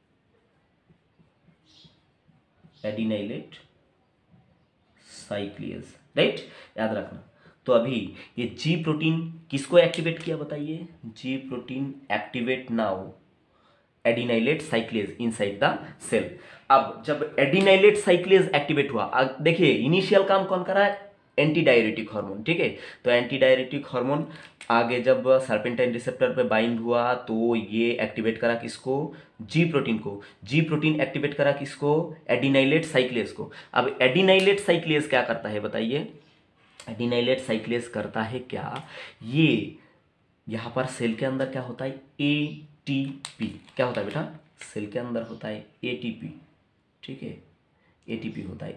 adenylate cyclase, right, याद रखना। तो अभी ये जी प्रोटीन किसको एक्टिवेट किया बताइए, G protein activate now adenylate cyclase inside the cell. अब जब एडिनाइलेट साइक्लेज एक्टिवेट हुआ, देखिए इनिशियल काम कौन कर रहा है, एंटी डायरेटिक हार्मोन, ठीक है। तो एंटी डायरेटिक हार्मोन आगे जब सर्पेंटाइन रिसेप्टर पे बाइंड हुआ तो ये एक्टिवेट करा किसको, जी प्रोटीन को, जी प्रोटीन एक्टिवेट करा किसको, एडिनाइलेट साइक्लेज को। अब एडिनाइलेट साइक्लेज क्या करता है बताइए, एडिनाइलेट साइक्लेज करता है क्या, ये यहाँ पर सेल के अंदर क्या होता है, एटीपी, क्या होता है बेटा, सेल के अंदर होता है एटीपी, ठीक है, एटीपी होता है,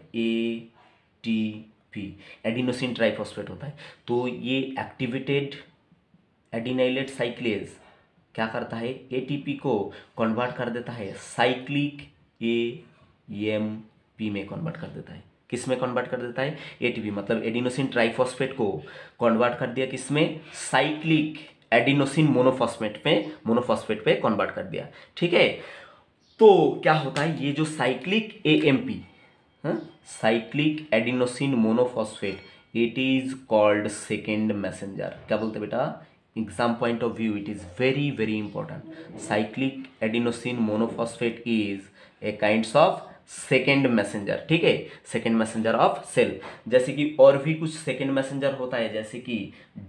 एटीपी एडिनोसिन ट्राइफॉस्फेट होता है। तो ये एक्टिवेटेड एडिनाइलेट साइक्लेज क्या करता है, एटीपी को कन्वर्ट कर देता है साइक्लिक एएमपी में कन्वर्ट कर देता है। किस में कन्वर्ट कर देता है, एटीपी, मतलब एडिनोसिन ट्राइफॉस्फेट को कन्वर्ट कर दिया किसमें, साइक्लिक एडिनोसिन मोनोफॉस्फेट पे कन्वर्ट कर दिया, ठीक है। तो क्या होता है, ये जो cyclic AMP, cyclic adenosine monophosphate, it is called second messenger. क्या बोलते बेटा, exam point of view it is very very important. Cyclic adenosine monophosphate is a kinds of second messenger, ठीक है, सेकेंड मैसेंजर ऑफ सेल। जैसे कि और भी कुछ सेकेंड मैसेंजर होता है, जैसे कि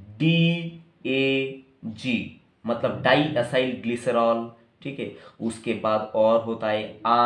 DAG मतलब डाई एसाइल ग्लिसरॉल, ठीक है। उसके बाद और होता है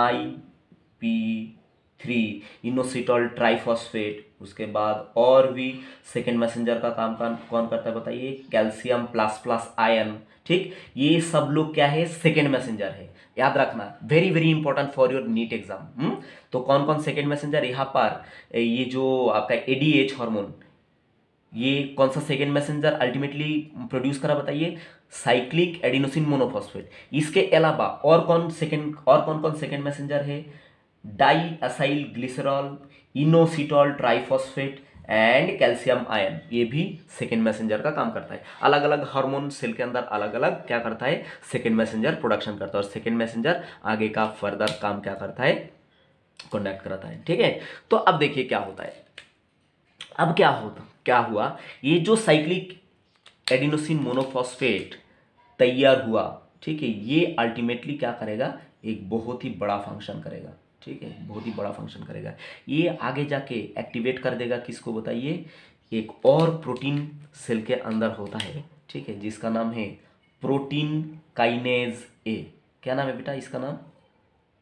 IP3 इनोसिटॉल ट्राइफॉस्फेट। उसके बाद और भी सेकेंड मैसेंजर का काम कौन करता है बताइए, कैल्शियम प्लस प्लस आयन, ठीक। ये सब लोग क्या है, सेकेंड मैसेंजर है, याद रखना, very very important for your NEET exam. तो कौन कौन सेकेंड मैसेंजर, यहाँ पर ये जो आपका एडीएच हार्मोन, ये कौन सा सेकेंड मैसेंजर अल्टीमेटली प्रोड्यूस करा बताइए, साइक्लिक एडिनोसिन मोनोफॉस्फेट। इसके अलावा और कौन कौन सेकेंड मैसेंजर है, di acyl glycerol, inositol triphosphate and calcium ion, ये भी सेकेंड मैसेंजर का काम करता है। अलग अलग हार्मोन सेल के अंदर अलग अलग क्या करता है, सेकेंड मैसेंजर प्रोडक्शन करता है, और सेकेंड मैसेंजर आगे का फर्दर काम क्या करता है, कंडक्ट कराता है, ठीक है। तो अब देखिए क्या होता है, अब क्या हुआ, ये जो साइक्लिक एडिनोसिन मोनोफॉस्फेट तैयार हुआ, ठीक है, ये अल्टीमेटली क्या करेगा, एक बहुत ही बड़ा फंक्शन करेगा, ठीक है, बहुत ही बड़ा फंक्शन करेगा। ये आगे जाके एक्टिवेट कर देगा किसको बताइए, एक और प्रोटीन सेल के अंदर होता है, ठीक है, जिसका नाम है प्रोटीन काइनेज ए। क्या नाम है बेटा इसका नाम,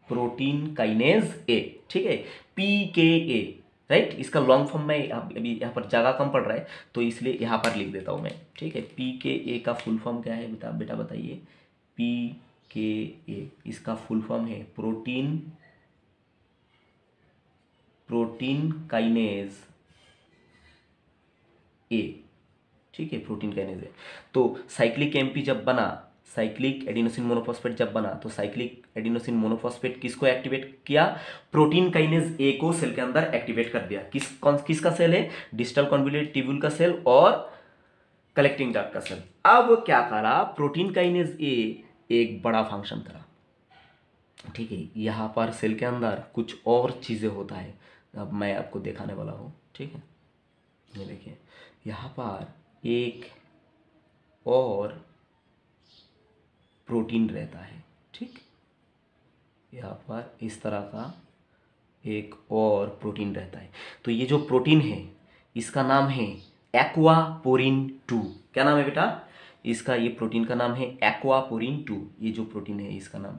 प्रोटीन काइनेज ए, ठीक है, PKA, राइट। इसका लॉन्ग फॉर्म में अभी यहाँ पर जगह कम पड़ रहा है तो इसलिए यहाँ पर लिख देता हूँ मैं, ठीक है। PKA का फुल फॉर्म क्या है बेटा बताइए। PKA इसका फुल फॉर्म है प्रोटीन काइनेज ए, ठीक है, प्रोटीन काइनेज ए। तो साइक्लिक एमपी जब बना, साइक्लिक एडिनोसिन मोनोफॉस्फेट जब बना, तो साइक्लिक एडिनोसिन मोनोफॉस्फेट किसको एक्टिवेट किया, प्रोटीन काइनेज ए को सेल के अंदर एक्टिवेट कर दिया। किसका सेल है, डिस्टल कॉन्वोल्यूटेड ट्यूब्यूल का सेल और कलेक्टिंग डक्ट का सेल। अब क्या करा, प्रोटीन काइनेज ए एक बड़ा फंक्शन करा, ठीक है। यहाँ पर सेल के अंदर कुछ और चीजें होता है, अब मैं आपको दिखाने वाला हूँ, ठीक है। ये देखिए यहाँ पर एक और प्रोटीन रहता है, ठीक। यहाँ पर इस तरह का एक और प्रोटीन रहता है। तो ये जो प्रोटीन है इसका नाम है एक्वापोरिन 2। क्या नाम है बेटा, इसका, ये प्रोटीन का नाम है एक्वापोरिन 2। ये जो प्रोटीन है इसका नाम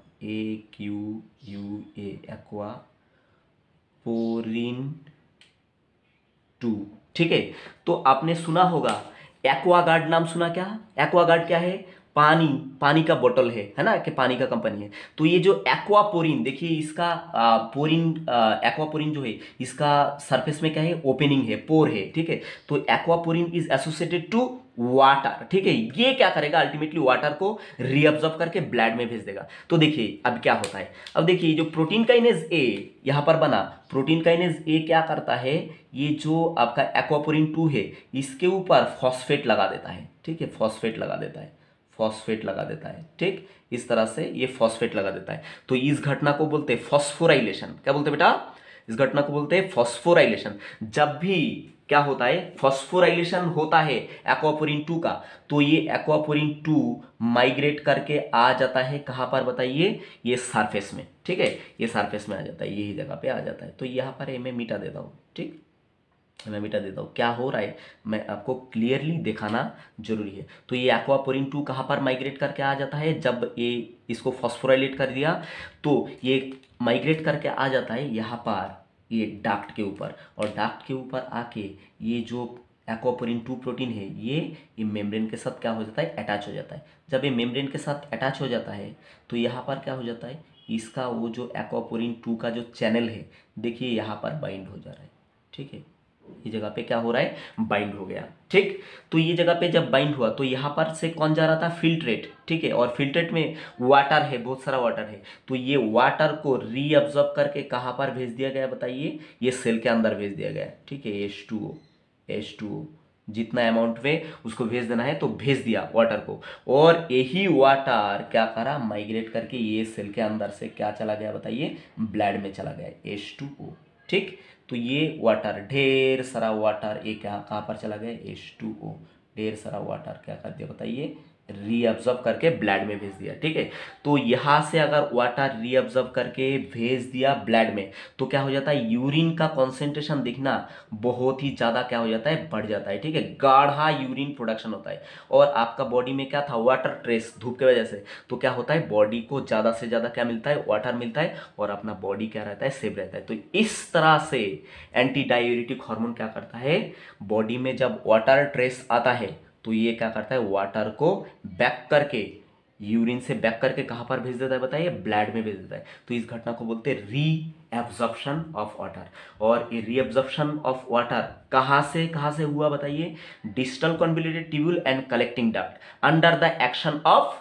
AQUA, एक्वापोरिन 2, ठीक है। तो आपने सुना होगा एक्वागार्ड, नाम सुना क्या, एक्वागार्ड क्या है, पानी का बोतल है ना, कि पानी का कंपनी है। तो ये जो एक्वापोरिन, देखिए इसका एक्वापोरिन जो है इसका सरफेस में क्या है, ओपनिंग है, पोर है, ठीक है। तो aquaporin is associated to water, ठीक है। ये क्या करेगा, अल्टीमेटली वाटर को रीअब्जॉर्ब करके ब्लड में भेज देगा। तो देखिए अब क्या होता है, अब देखिए जो प्रोटीन काइनेज ए यहां पर बना, प्रोटीन काइनेज ए क्या करता है, ये जो आपका एक्वापोरिन 2 है इसके ऊपर फॉस्फेट लगा देता है, ठीक है, फॉस्फेट लगा देता है, ठीक। इस तरह से ये फॉस्फेट लगा देता है। तो इस घटना को बोलते हैं फॉस्फोराइलेशन। क्या बोलते हैं बेटा, इस घटना को बोलते हैं फॉस्फोराइलेशन। जब भी क्या होता है, फॉस्फोराइलेशन होता है एक्वापोरिन 2 का, तो ये एक्वापोरिन 2 माइग्रेट करके आ जाता है कहां पर बताइए, ये सरफेस में, ठीक है, ये सरफेस में आ जाता है, यही जगह पे आ जाता है। तो यहां पर मैं मिटा देता हूं, ठीक, मैं मिटा देता हूँ। क्या हो रहा है मैं आपको क्लियरली दिखाना जरूरी है। तो ये एक्वापोरिन 2 कहाँ पर माइग्रेट करके आ जाता है, जब ये इसको फॉस्फोराइलेट कर दिया तो ये माइग्रेट करके आ जाता है यहाँ पर, ये डाक्ट के ऊपर, और डाक्ट के ऊपर आके ये जो एक्वापोरिन 2 प्रोटीन है ये मेम्ब्रेन के साथ क्या हो जाता है, अटैच हो जाता है। जब ये मेम्ब्रेन के साथ अटैच हो जाता है तो यहाँ पर क्या हो जाता है, इसका वो जो एक्वापोरिन 2 का जो चैनल है देखिए यहाँ पर बाइंड हो जा रहा है, ठीक है। ये जगह पे क्या हो रहा है, बाइंड हो गया, ठीक। तो ये जगह पे जब बाइंड हुआ तो यहाँ पर से कौन जा रहा था, फिल्ट्रेट, ठीक है। और फिल्ट्रेट में वाटर है, बहुत सारा वाटर है। तो ये वाटर को रीअब्जॉर्ब करके कहाँ पर भेज दिया गया बताइए, ये सेल के अंदर भेज दिया गया, ठीक है। H2O जितना अमाउंट में उसको भेज देना है तो भेज दिया वाटर को, और यही वाटर क्या करा, माइग्रेट करके ये सेल के अंदर से क्या चला गया बताइए, ब्लड में चला गया, H2O, ठीक। तो ये वाटर, ढेर सारा वाटर, ये क्या कहाँ पर चला गया, H2O, ढेर सारा वाटर क्या कर दिया बताइए, रीअब्जॉर्ब करके ब्लड में भेज दिया, ठीक है। तो यहाँ से अगर वाटर रीअब्जॉर्ब करके भेज दिया ब्लड में तो क्या हो जाता है, यूरिन का कॉन्सेंट्रेशन दिखना बहुत ही ज़्यादा क्या हो जाता है, बढ़ जाता है, ठीक है। गाढ़ा यूरिन प्रोडक्शन होता है, और आपका बॉडी में क्या था, वाटर ट्रेस, धूप की वजह से, तो क्या होता है, बॉडी को ज़्यादा से ज़्यादा क्या मिलता है, वाटर मिलता है, और अपना बॉडी क्या रहता है, सेफ रहता है। तो इस तरह से एंटी डायूरेटिक हार्मोन क्या करता है, बॉडी में जब वाटर ट्रेस आता है तो ये क्या करता है, वाटर को बैक करके, यूरिन से बैक करके कहां पर भेज देता है बताइए, ब्लड में भेज देता है। तो इस घटना को बोलते हैं रीअब्जॉर्प्शन ऑफ वाटर। और ये रीअब्जॉर्प्शन ऑफ वाटर कहां से हुआ बताइए, distal convoluted tubule and collecting duct under the action of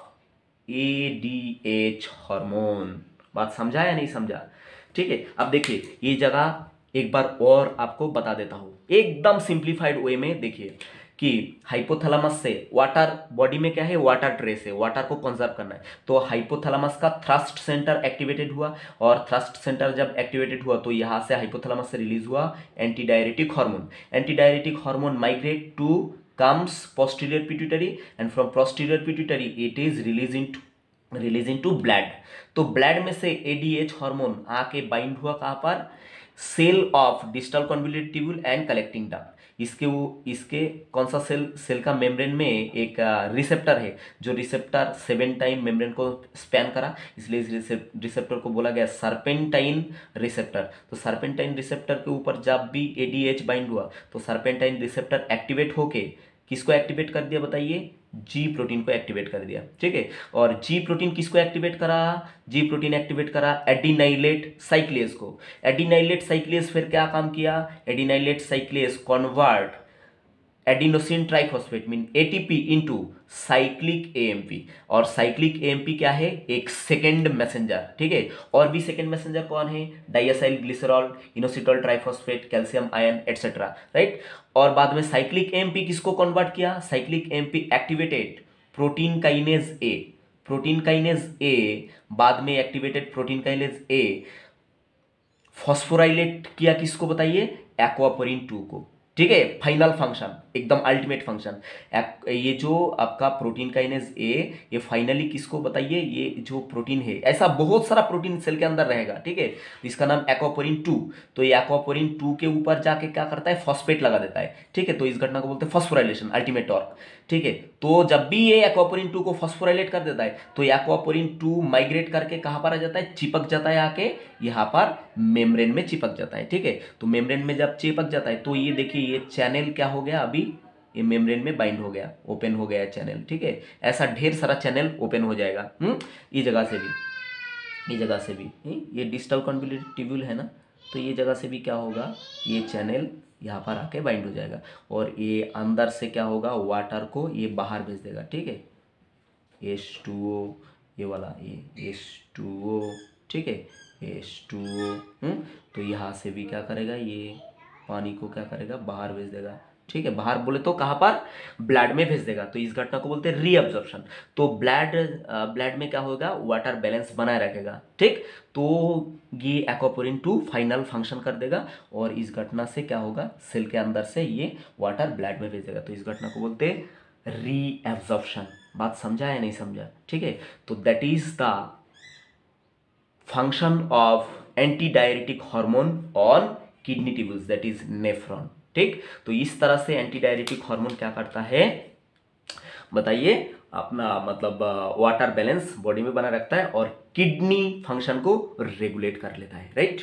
ADH hormone. बात समझा या नहीं समझा, ठीक है। अब देखिए ये जगह एक बार और आपको बता देता हूं एकदम सिंप्लीफाइड वे में। देखिए कि हाइपोथैलेमस से वाटर, बॉडी में क्या है, वाटर ट्रेस है, वाटर को कंजर्व करना है। तो हाइपोथैलेमस का थ्रस्ट सेंटर एक्टिवेटेड हुआ, और थ्रस्ट सेंटर जब एक्टिवेटेड हुआ तो यहां से हाइपोथैलेमस से रिलीज हुआ anti diuretic hormone. Anti diuretic hormone migrate to comes posterior pituitary, and from posterior pituitary it is released into blood। तो ब्लड में से ADH हार्मोन आके बाइंड हुआ कहां पर, cell of distal convoluted tubule and collecting duct. इसके कौन सा सेल का मेम्ब्रेन में एक रिसेप्टर है, जो रिसेप्टर 7 टाइम मेम्ब्रेन को स्पैन करा, इसलिए इस रिसेप्टर को बोला गया सर्पेंटाइन रिसेप्टर। तो सर्पेंटाइन रिसेप्टर के ऊपर जब भी एडीएच बाइंड हुआ तो सर्पेंटाइन रिसेप्टर एक्टिवेट होके किसको एक्टिवेट कर दिया बताइए, जी प्रोटीन को एक्टिवेट कर दिया। ठीक है, और जी प्रोटीन किसको एक्टिवेट करा, जी प्रोटीन एक्टिवेट करा एडिनाइलेट साइक्लेज को। एडिनाइलेट साइक्लेज फिर क्या काम किया, adenylate cyclase convert adenosine triphosphate mean ATP into cyclic AMP. और साइक्लिक एएमपी क्या है, एक सेकेंड मैसेंजर। ठीक है, और भी सेकेंड मैसेंजर कौन है, diacylglycerol, inositol triphosphate, calcium ion etcetera, right. और बाद में साइक्लिक एएमपी किसको कन्वर्ट किया, cyclic AMP activated protein kinase A. Protein kinase A बाद में activated protein kinase A phosphorylate किया किसको बताइए, एक्वापोरिन 2 को। ठीक है, फाइनल फंक्शन एकदम अल्टीमेट फंक्शन। ये जो आपका प्रोटीन काइनेज ए, ये फाइनली किसको बताइए, ये जो प्रोटीन है, ऐसा बहुत सारा प्रोटीन सेल के अंदर रहेगा। ठीक है, तो इसका नाम एक्वापोरिन 2। तो ये एक्वापोरिन 2 के ऊपर जाके क्या करता है, फॉस्फेट लगा देता है। ठीक है, तो इस घटना को बोलते हैं फॉस्फोराइलेशन, अल्टीमेट टॉर्क। ठीक है, तो जब भी ये एक्वापोरिन 2 को फॉस्फोराइलेट कर देता है तो एक्वापोरिन 2 माइग्रेट करके कहां पर आ जाता है, चिपक जाता है, आके यहां पर मेम्ब्रेन में चिपक जाता है। ठीक है, तो मेम्ब्रेन में जब चिपक जाता है तो ये देखिए ये चैनल क्या हो गया, अभी ये मेम्ब्रेन में बाइंड हो गया, ओपन हो गया चैनल। ठीक है, ऐसा ढेर सारा चैनल ओपन हो जाएगा। ये जगह से भी, ये जगह से भी, ये डिस्टल कॉन्वोल्यूटेड ट्यूब्यूल है ना, तो ये जगह से भी क्या होगा, ये चैनल यहाँ पर आके बाइंड हो जाएगा। और ये अंदर से क्या होगा, वाटर को ये बाहर भेज देगा। ठीक है, H2O, ये वाला ये H2O। ठीक है, H2O। तो यहाँ से भी क्या करेगा, ये पानी को क्या करेगा, बाहर भेज देगा। ठीक है, बाहर बोले तो कहाँ पर, ब्लड में भेज देगा। तो इस घटना को बोलते हैं रीअब्जॉर्प्शन। तो ब्लड में क्या होगा, वाटर बैलेंस बनाए रखेगा। ठीक, तो ये एक्वापोरिन 2 फाइनल फंक्शन कर देगा और इस घटना से क्या होगा, सेल के अंदर से ये वाटर ब्लड में भेज देगा। तो इस घटना को बोलते हैं रीअब्जॉर्प्शन। बात समझा या नहीं समझा। ठीक है, तो that is the function of anti diuretic hormone on kidney tubules, that is nephron. ठीक, तो इस तरह से एंटी डायरेटिक हार्मोन क्या करता है बताइए, अपना मतलब वाटर बैलेंस बॉडी में बना रखता है और किडनी फंक्शन को रेगुलेट कर लेता है, राइट।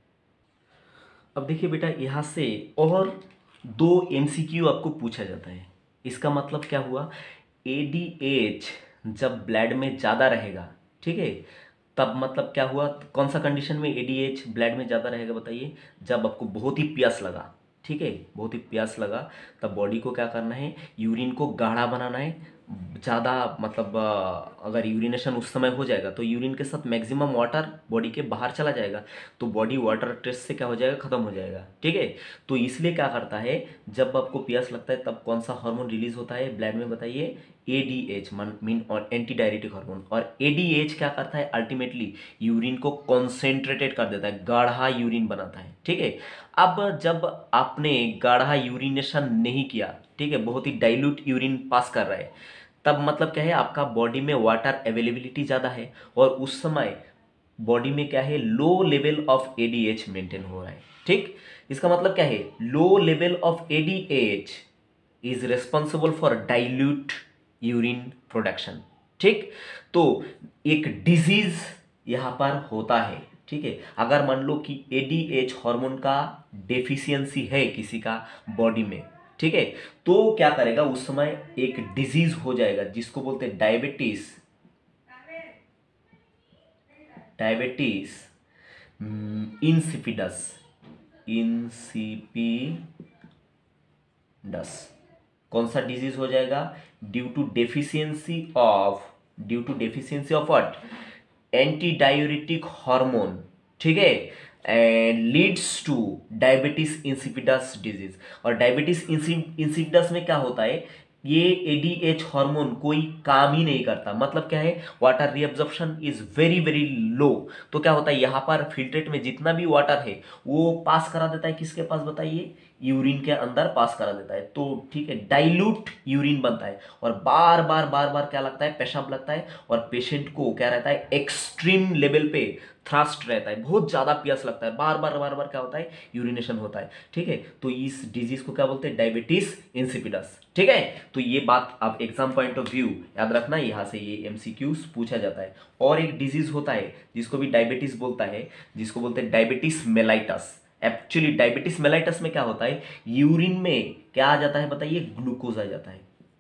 अब देखिए बेटा, यहां से और 2 एमसीक्यू आपको पूछा जाता है। इसका मतलब क्या हुआ, एडीएच जब ब्लड में ज़्यादा रहेगा, ठीक है, तब मतलब क्या हुआ, कौन सा कंडीशन में एडीएच ब्लड में ज़्यादा रहेगा बताइए, जब आपको बहुत ही प्यास लगा। ठीक है, बहुत ही प्यास लगा, तब बॉडी को क्या करना है, यूरिन को गाढ़ा बनाना है। ज़्यादा मतलब अगर यूरिनेशन उस समय हो जाएगा तो यूरिन के साथ मैक्सिमम वाटर बॉडी के बाहर चला जाएगा, तो बॉडी वाटर टेस्ट से क्या हो जाएगा, ख़त्म हो जाएगा। ठीक है, तो इसलिए क्या करता है, जब आपको प्यास लगता है तब कौन सा हार्मोन रिलीज होता है ब्लड में बताइए, एडीएच मीन और एंटी डायरेटिक हार्मोन। और एडीएच क्या करता है, अल्टीमेटली यूरिन को कॉन्सेंट्रेटेड कर देता है, गाढ़ा यूरिन बनाता है। ठीक है, अब जब आपने गाढ़ा यूरिनेशन नहीं किया, ठीक है, बहुत ही डाइल्यूट यूरिन पास कर रहा है, तब मतलब क्या है, आपका बॉडी में वाटर अवेलेबिलिटी ज़्यादा है और उस समय बॉडी में क्या है, low level of ADH maintain हो रहा है। ठीक, इसका मतलब क्या है, low level of ADH is responsible for dilute urine production. ठीक, तो एक डिजीज यहां पर होता है। ठीक है, अगर मान लो कि एडीएच हार्मोन का डेफिशिएंसी है किसी का बॉडी में, ठीक है, तो क्या करेगा, उस समय एक डिजीज हो जाएगा जिसको बोलते हैं डायबिटीज। डायबिटीज इंसिपिडस, कौन सा डिजीज हो जाएगा, due to deficiency of what, antidiuretic hormone. ठीक है, and leads to diabetes insipidus disease. और डायबिटीज इंसिपिडस में क्या होता है, ये एडीएच हार्मोन कोई काम ही नहीं करता। मतलब क्या है, water reabsorption is very very low. तो क्या होता है, यहाँ पर फिल्ट्रेट में जितना भी वाटर है वो पास करा देता है किसके पास बताइए, यूरिन के अंदर पास करा देता है। तो ठीक है, डाइल्यूट यूरिन बनता है और बार बार बार बार क्या लगता है, पेशाब लगता है और पेशेंट को क्या रहता है, एक्सट्रीम लेवल पे थ्रस्ट रहता है, बहुत ज्यादा प्यास लगता है, बार बार क्या होता है, यूरिनेशन होता है। ठीक है, तो इस डिजीज को क्या बोलते हैं, डायबिटीज इंसिपिडस। ठीक है, तो ये बात आप एग्जाम पॉइंट ऑफ व्यू याद रखना, यहां से ये एमसीक्यूज पूछा जाता है। और एक डिजीज होता है जिसको भी डायबिटीज बोलता है, जिसको बोलते हैं diabetes mellitus. Actually diabetes mellitus में क्या होता है, यूरिन में क्या आ जाता है बताइए, ग्लूकोज आ जाता है।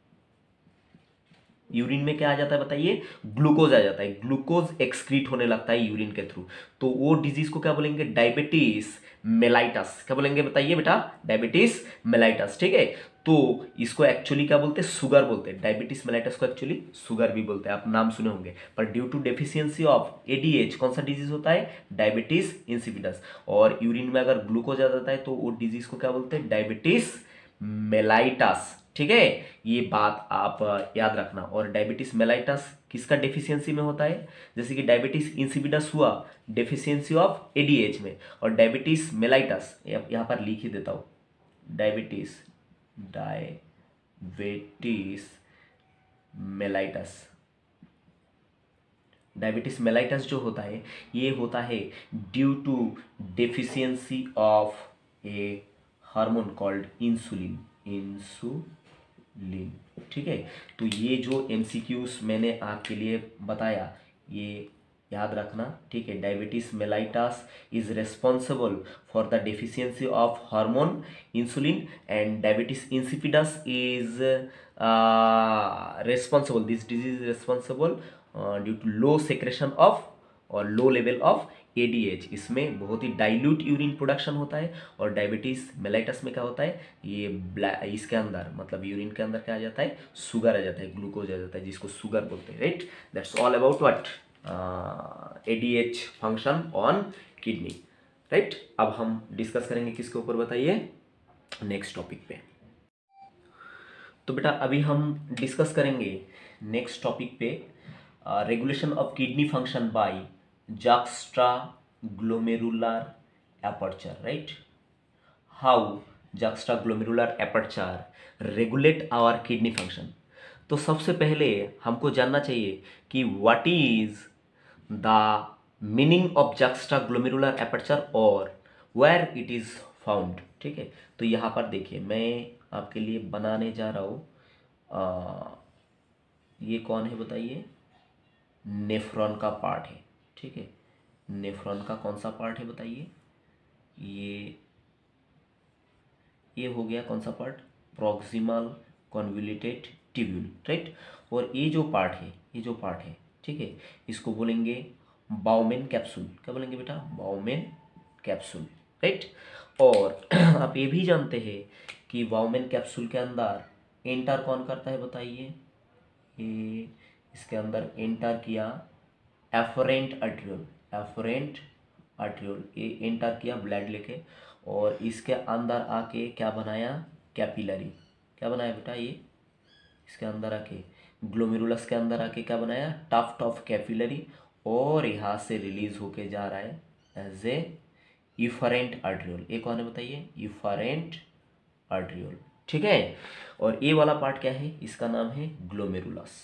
यूरिन में क्या आ जाता है बताइए, ग्लूकोज आ जाता है, ग्लूकोज एक्सक्रीट होने लगता है यूरिन के थ्रू। तो वो डिजीज को क्या बोलेंगे, डायबिटीज मेलाइटस। क्या बोलेंगे बताइए बेटा, डायबिटीज मेलाइटस। ठीक है, तो इसको एक्चुअली क्या बोलते हैं, शुगर बोलते हैं। डायबिटीज मेलाइटस को एक्चुअली शुगर भी बोलते हैं, आप नाम सुने होंगे। पर due to deficiency of ADH कौन सा डिजीज होता है, डायबिटीज इंसिपिडस। और यूरिन में अगर ग्लूकोज आ जाता है तो वो डिजीज को क्या बोलते हैं, डायबिटीज मेलाइटस। ठीक है, ये बात आप याद रखना। और डायबिटीज मेलाइटस किसका डेफिशिएंसी में होता है, जैसे कि डायबिटीज इंसिपिडस हुआ डेफिशिएंसी ऑफ एडीएच में, और डायबिटीज मेलाइटस यहां पर लिख ही देता हूं, डायबिटीज मेलाइटस। डायबिटीज मेलाइटस जो होता है, ये होता है due to deficiency of a hormone called insulin. ठीक है, तो ये जो एमसीक्यूज मैंने आपके लिए बताया ये याद रखना। ठीक है, diabetes mellitus is responsible for the deficiency of hormone insulin and diabetes insipidus is responsible, this disease is responsible due to low secretion of और लो लेवल ऑफ एडीएच। इसमें बहुत ही डाइल्यूट यूरिन प्रोडक्शन होता है। और diabetes mellitus में क्या होता है, ये इसके अंदर मतलब यूरिन के अंदर क्या आ जाता है, शुगर आ जाता है, ग्लूकोज आ जाता है, जिसको शुगर बोलते हैं। Right, that's all about what, ADH function on kidney. Right, अब हम डिस्कस करेंगे किसके ऊपर बताइए, नेक्स्ट टॉपिक पे। तो बेटा अभी हम डिस्कस करेंगे नेक्स्ट टॉपिक पे, regulation of kidney function by juxtaglomerular aperture. Right, how juxtaglomerular aperture regulate our kidney function? तो सबसे पहले हमको जानना चाहिए कि what is the meaning of juxtaglomerular aperture और वेयर इट इज फाउंड। ठीक है, तो यहाँ पर देखिए मैं आपके लिए बनाने जा रहा हूँ, ये कौन है बताइए, नेफ्रॉन का पार्ट है। ठीक है, नेफ्रॉन का कौन सा पार्ट है बताइए, ये हो गया कौन सा part, proximal convoluted tubule. Right, और ये जो पार्ट है, ये जो पार्ट है, ठीक है, इसको बोलेंगे बाउमेन कैप्सूल। क्या बोलेंगे बेटा, बाउमेन कैप्सूल। राइट, और आप ये भी जानते हैं कि बाउमेन कैप्सूल के अंदर एंटर कौन करता है बताइए, ये इसके अंदर एंटर किया एफरेंट आर्ट्रियोल, ये एंटर किया ब्लड लेके, और इसके अंदर आके क्या बनाया, कैपिलरी। क्या बनाया बेटा, ये इसके अंदर आके ग्लोमेरुलस के अंदर आके क्या बनाया, टफ्ट ऑफ कैपिलरी, और यहाँ से रिलीज होके जा रहा है एज ए इफरेंट आर्ट्रियोल। ये कौन है बताइए, इफरेंट आर्ट्रियोल। ठीक है, और ये वाला पार्ट क्या है, इसका नाम है ग्लोमेरुलस।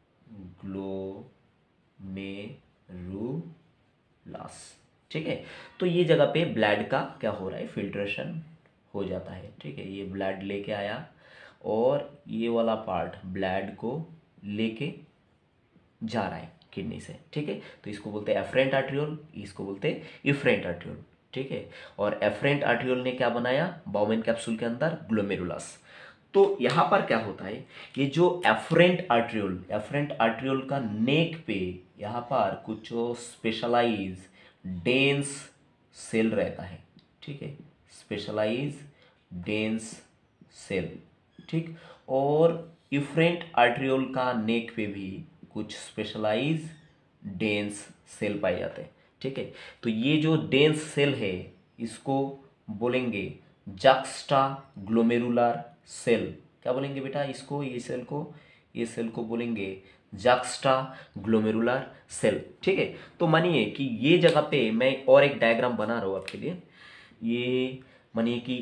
ठीक है, तो ये जगह पे ब्लड का क्या हो रहा है, फिल्ट्रेशन हो जाता है। ठीक है, ये ब्लड लेके आया और ये वाला पार्ट ब्लड को लेके जा रहा है किडनी से। ठीक है, तो इसको बोलते हैं एफरेंट आर्ट्रियोल, इसको बोलते हैं इफरेंट आर्ट्रियोल। ठीक है, और एफरेंट आर्ट्रियोल ने क्या बनाया, बाउमेन कैप्सूल के अंदर ग्लोमेरुलस। तो यहाँ पर क्या होता है, ये जो एफरेंट आर्ट्रियोल का नेक पे यहाँ पर कुछ स्पेशलाइज डेंस सेल रहता है। ठीक है, स्पेशलाइज डेंस सेल। ठीक, और इफरेंट आर्ट्रियोल का नेक पे भी कुछ स्पेशलाइज डेंस सेल पाए जाते हैं। ठीक है, तो ये जो डेंस सेल है इसको बोलेंगे juxtaglomerular सेल। क्या बोलेंगे बेटा इसको, ये सेल को बोलेंगे juxtaglomerular सेल। ठीक है, तो मानिए कि ये जगह पे मैं और एक डायग्राम बना रहा हूँ आपके लिए। ये मानिए कि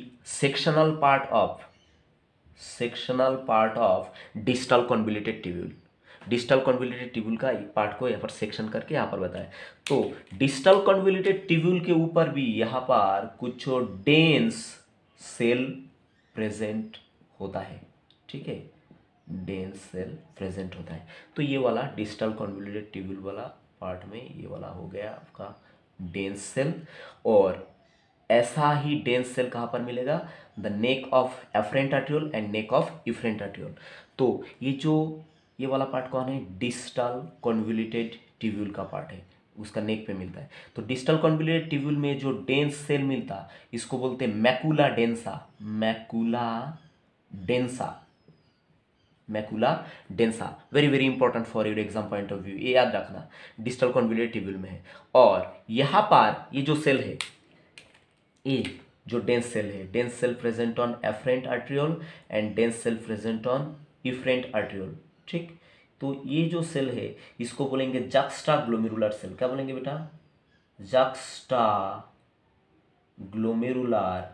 sectional part of distal convoluted tubule. Distal convoluted tubule का एक पार्ट को यहाँ पर सेक्शन करके यहाँ पर बताया। तो डिस्टल कॉन्वोल्यूटेड ट्यूब्यूल के ऊपर भी यहाँ पर कुछ डेंस सेल प्रेजेंट होता है, ठीक है, डेंस सेल प्रेजेंट होता है। तो ये वाला डिस्टल कॉन्वोल्यूटेड ट्यूब्यूल वाला पार्ट में ये वाला हो गया आपका डेंस सेल। और ऐसा ही डेंस सेल कहाँ पर मिलेगा? The neck of afferent arteriole and neck of efferent arteriole. तो ये वाला पार्ट कौन है? डिस्टल कॉन्वोल्यूटेड ट्यूब्यूल का पार्ट है, उसका नेक पे मिलता है। तो डिस्टल कॉन्वोल्यूटेड ट्यूब्यूल में जो डेंस सेल मिलता इसको बोलते हैं macula densa. Macula densa very very important for your exam point of view, ये याद रखना, डिस्टल कॉन्वोल्यूटेड ट्यूब्यूल में है। और यहाँ पर ये जो सेल है, ये जो डेंस सेल है, dense cell present on afferent arteriole and dense cell present on efferent arteriole, ठीक। तो ये जो सेल है इसको बोलेंगे जक्स्टा ग्लोमेरुलर सेल। क्या बोलेंगे बेटा? जक्स्टा ग्लोमेरुलर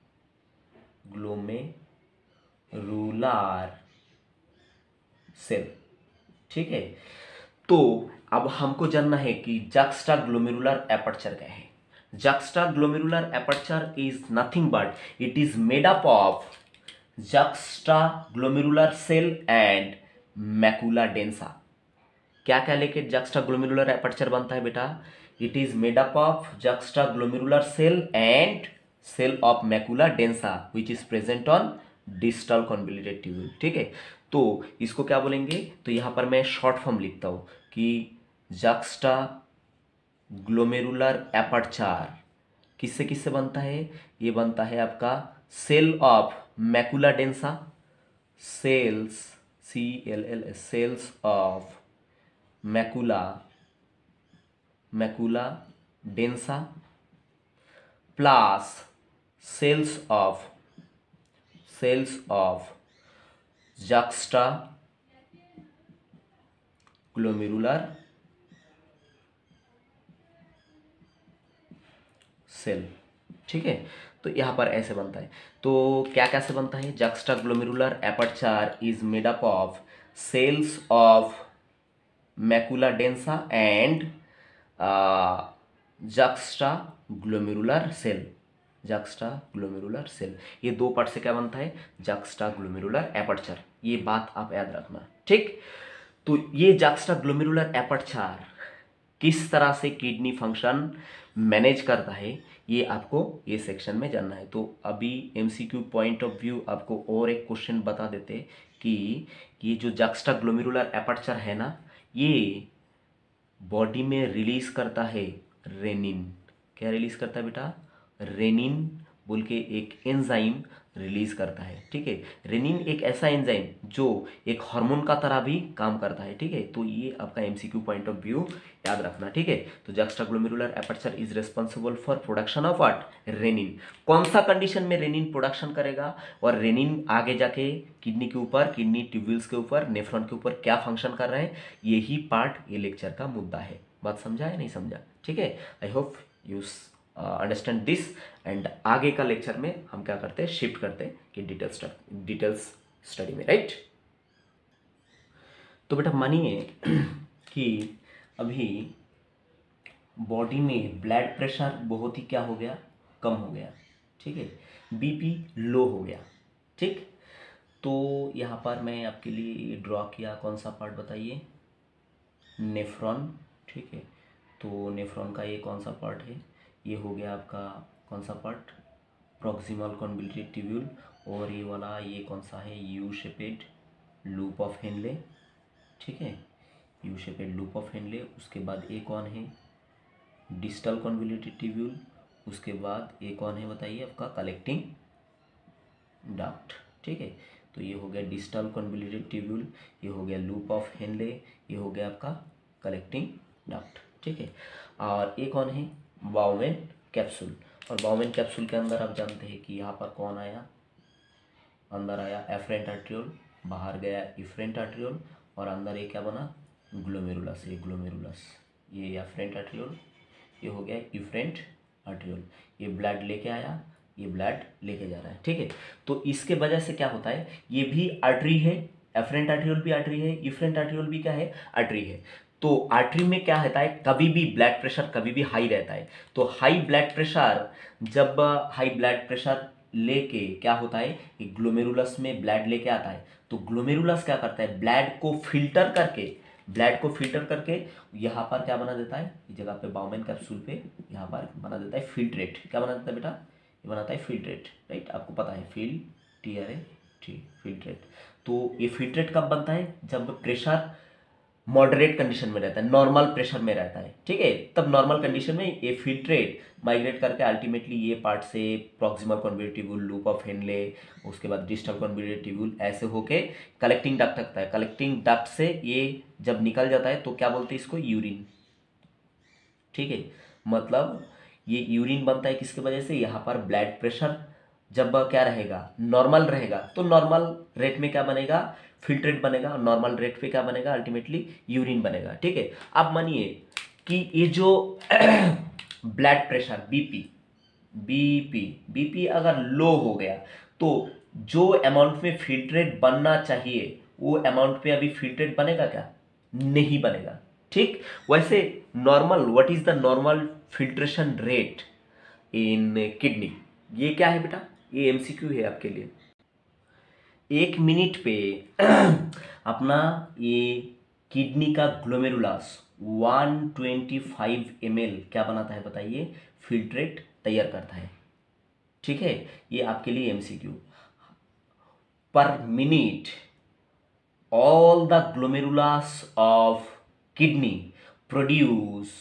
सेल, ठीक है। तो अब हमको जानना है कि जक्स्टा ग्लोमेरुलर एपर्चर क्या है। Juxtaglomerular aperture is nothing but it is made up of juxtaglomerular cell and macula densa. क्या क्या लेके जक्स्टा ग्लोमेरुलर एपर्चर बनता है बेटा? It is made up of juxtaglomerular cell and cell of macula densa which is present on distal convoluted tubule, ठीक है। तो इसको क्या बोलेंगे? तो यहां पर मैं शॉर्ट फॉर्म लिखता हूं कि जक्स्टा ग्लोमेरुलर एपर्चर किससे किससे बनता है? ये बनता है आपका cell of macula densa, cells of macula densa plus cells of juxtaglomerular cell, ठीक है। तो यहां पर ऐसे बनता है। तो क्या कैसे बनता है? Juxtaglomerular aperture is made up of cells of macula densa and juxtaglomerular cell. ये दो पार्ट से क्या बनता है? Juxtaglomerular aperture. ये बात आप याद रखना, ठीक। तो ये जक्स्टा ग्लोमेरुलर एपर्चर किस तरह से किडनी फंक्शन मैनेज करता है ये आपको ये सेक्शन में जानना है। तो अभी एमसीक्यू पॉइंट ऑफ व्यू आपको और एक क्वेश्चन बता देते कि ये जो जक्स्टा ग्लोमेरुलर एपर्चर है ना, ये बॉडी में रिलीज करता है रेनिन। क्या रिलीज करता है बेटा? रेनिन बोल के एक एंजाइम रिलीज करता है, ठीक है। रेनिन एक ऐसा एंजाइम जो एक हार्मोन का तरह भी काम करता है, ठीक है। तो ये आपका एमसीक्यू पॉइंट ऑफ व्यू याद रखना, ठीक है। तो juxtaglomerular aperture is responsible for production of what? Renin. कौन सा कंडीशन में रेनिन प्रोडक्शन करेगा और रेनिन आगे जाके किडनी के ऊपर, किडनी ट्यूब्यूल्स के ऊपर, नेफ्रॉन के ऊपर क्या फंक्शन कर रहा है, यही पार्ट ये लेक्चर का मुद्दा है। बात समझा है नहीं समझा? ठीक है। I hope you understand this. And आगे का लेक्चर में हम क्या करते हैं? शिफ्ट करते हैं कि डिटेल्स स्टडी में, राइट। तो बेटा मानिए कि अभी बॉडी में ब्लड प्रेशर बहुत ही क्या हो गया? कम हो गया, ठीक है। बीपी लो हो गया, ठीक। तो यहाँ पर मैं आपके लिए ड्रॉ किया, कौन सा पार्ट बताइए? नेफ्रॉन, ठीक है। तो नेफ्रॉन का ये कौन सा पार्ट है? ये हो गया आपका कौन सा पार्ट? Proximal convoluted tubule. और ये वाला ये कौन सा है? U shaped loop of Henle, ठीक है, U shaped loop of Henle. उसके बाद ये कौन है? Distal convoluted tubule. उसके बाद ये कौन है बताइए? आपका कलेक्टिंग डक्ट, ठीक है। तो ये हो गया डिस्टल कॉन्वोल्यूटेड ट्यूब्यूल, ये हो गया लूप ऑफ हेनले, ये हो गया आपका कलेक्टिंग डक्ट, ठीक है। और ये कौन है? Bowman capsule. और बाउमेन कैप्सूल के अंदर आप जानते हैं कि यहाँ पर कौन आया? अंदर आया एफरेंट आर्ट्रियोल, बाहर गया इफरेंट आर्ट्रियोल, और अंदर ये क्या बना? ग्लोमेरुलस। ये ग्लोमेरुलस, ये एफरेंट आर्ट्रियोल, ये हो गया इफरेंट आर्ट्रियोल। ये ब्लड लेके आया, ये ब्लड लेके जा रहा है, ठीक है। तो इसके वजह से क्या होता है, ये भी आर्टरी है, एफरेंट आर्ट्रियोल भी आर्टरी है, इफरेंट आर्ट्रियोल भी क्या है, आर्टरी है। तो आर्टरी में क्या होता है, कभी भी ब्लड प्रेशर कभी भी हाई रहता है। तो हाई ब्लड प्रेशर, जब हाई ब्लड प्रेशर लेके क्या होता है, कि ग्लोमेरुलस में ब्लड लेके आता है। तो ग्लोमेरुलस क्या करता है, ब्लड को फिल्टर करके यहाँ पर क्या बना देता है, इस जगह पे बाउमेन कैप्सूल पे यहाँ पर बना देता है फिल्ट्रेट। क्या बना देता है बेटा, ये बनाता है फिल्ट्रेट, राइट। आपको पता है फिल्ट्रेट। तो ये फिल्ट्रेट कब बनता है, जब प्रेशर मॉडरेट कंडीशन में रहता है, नॉर्मल प्रेशर में रहता है, ठीक है। तब नॉर्मल कंडीशन में ये फिल्ट्रेट माइग्रेट करके अल्टीमेटली ये पार्ट से proximal convoluted tubule, loop of Henle, उसके बाद डिस्टल कॉन्विटिब्यूल, ऐसे होके कलेक्टिंग डक्ट तक है। कलेक्टिंग डक्ट से ये जब निकल जाता है तो क्या बोलते हैं इसको, यूरिन, ठीक है। मतलब ये यूरिन बनता है किसकी वजह से, यहाँ पर ब्लड प्रेशर जब क्या रहेगा, नॉर्मल रहेगा, तो नॉर्मल रेट में क्या बनेगा, फिल्ट्रेट बनेगा, और नॉर्मल रेट पे क्या बनेगा, अल्टीमेटली यूरिन बनेगा, ठीक है। अब मानिए कि ये जो ब्लड प्रेशर बीपी अगर लो हो गया, तो जो अमाउंट में फिल्ट्रेट बनना चाहिए वो अमाउंट पे अभी फिल्ट्रेट बनेगा क्या, नहीं बनेगा, ठीक। वैसे normal, what is the normal filtration rate in kidney, ये क्या है बेटा, ये एमसीक्यू है आपके लिए। 1 मिनट पे अपना ये किडनी का ग्लोमेरुलस 125 ml क्या बनाता है बताइए, फिल्ट्रेट तैयार करता है, ठीक है। ये आपके लिए MCQ. Per minute all the glomerulus of kidney produce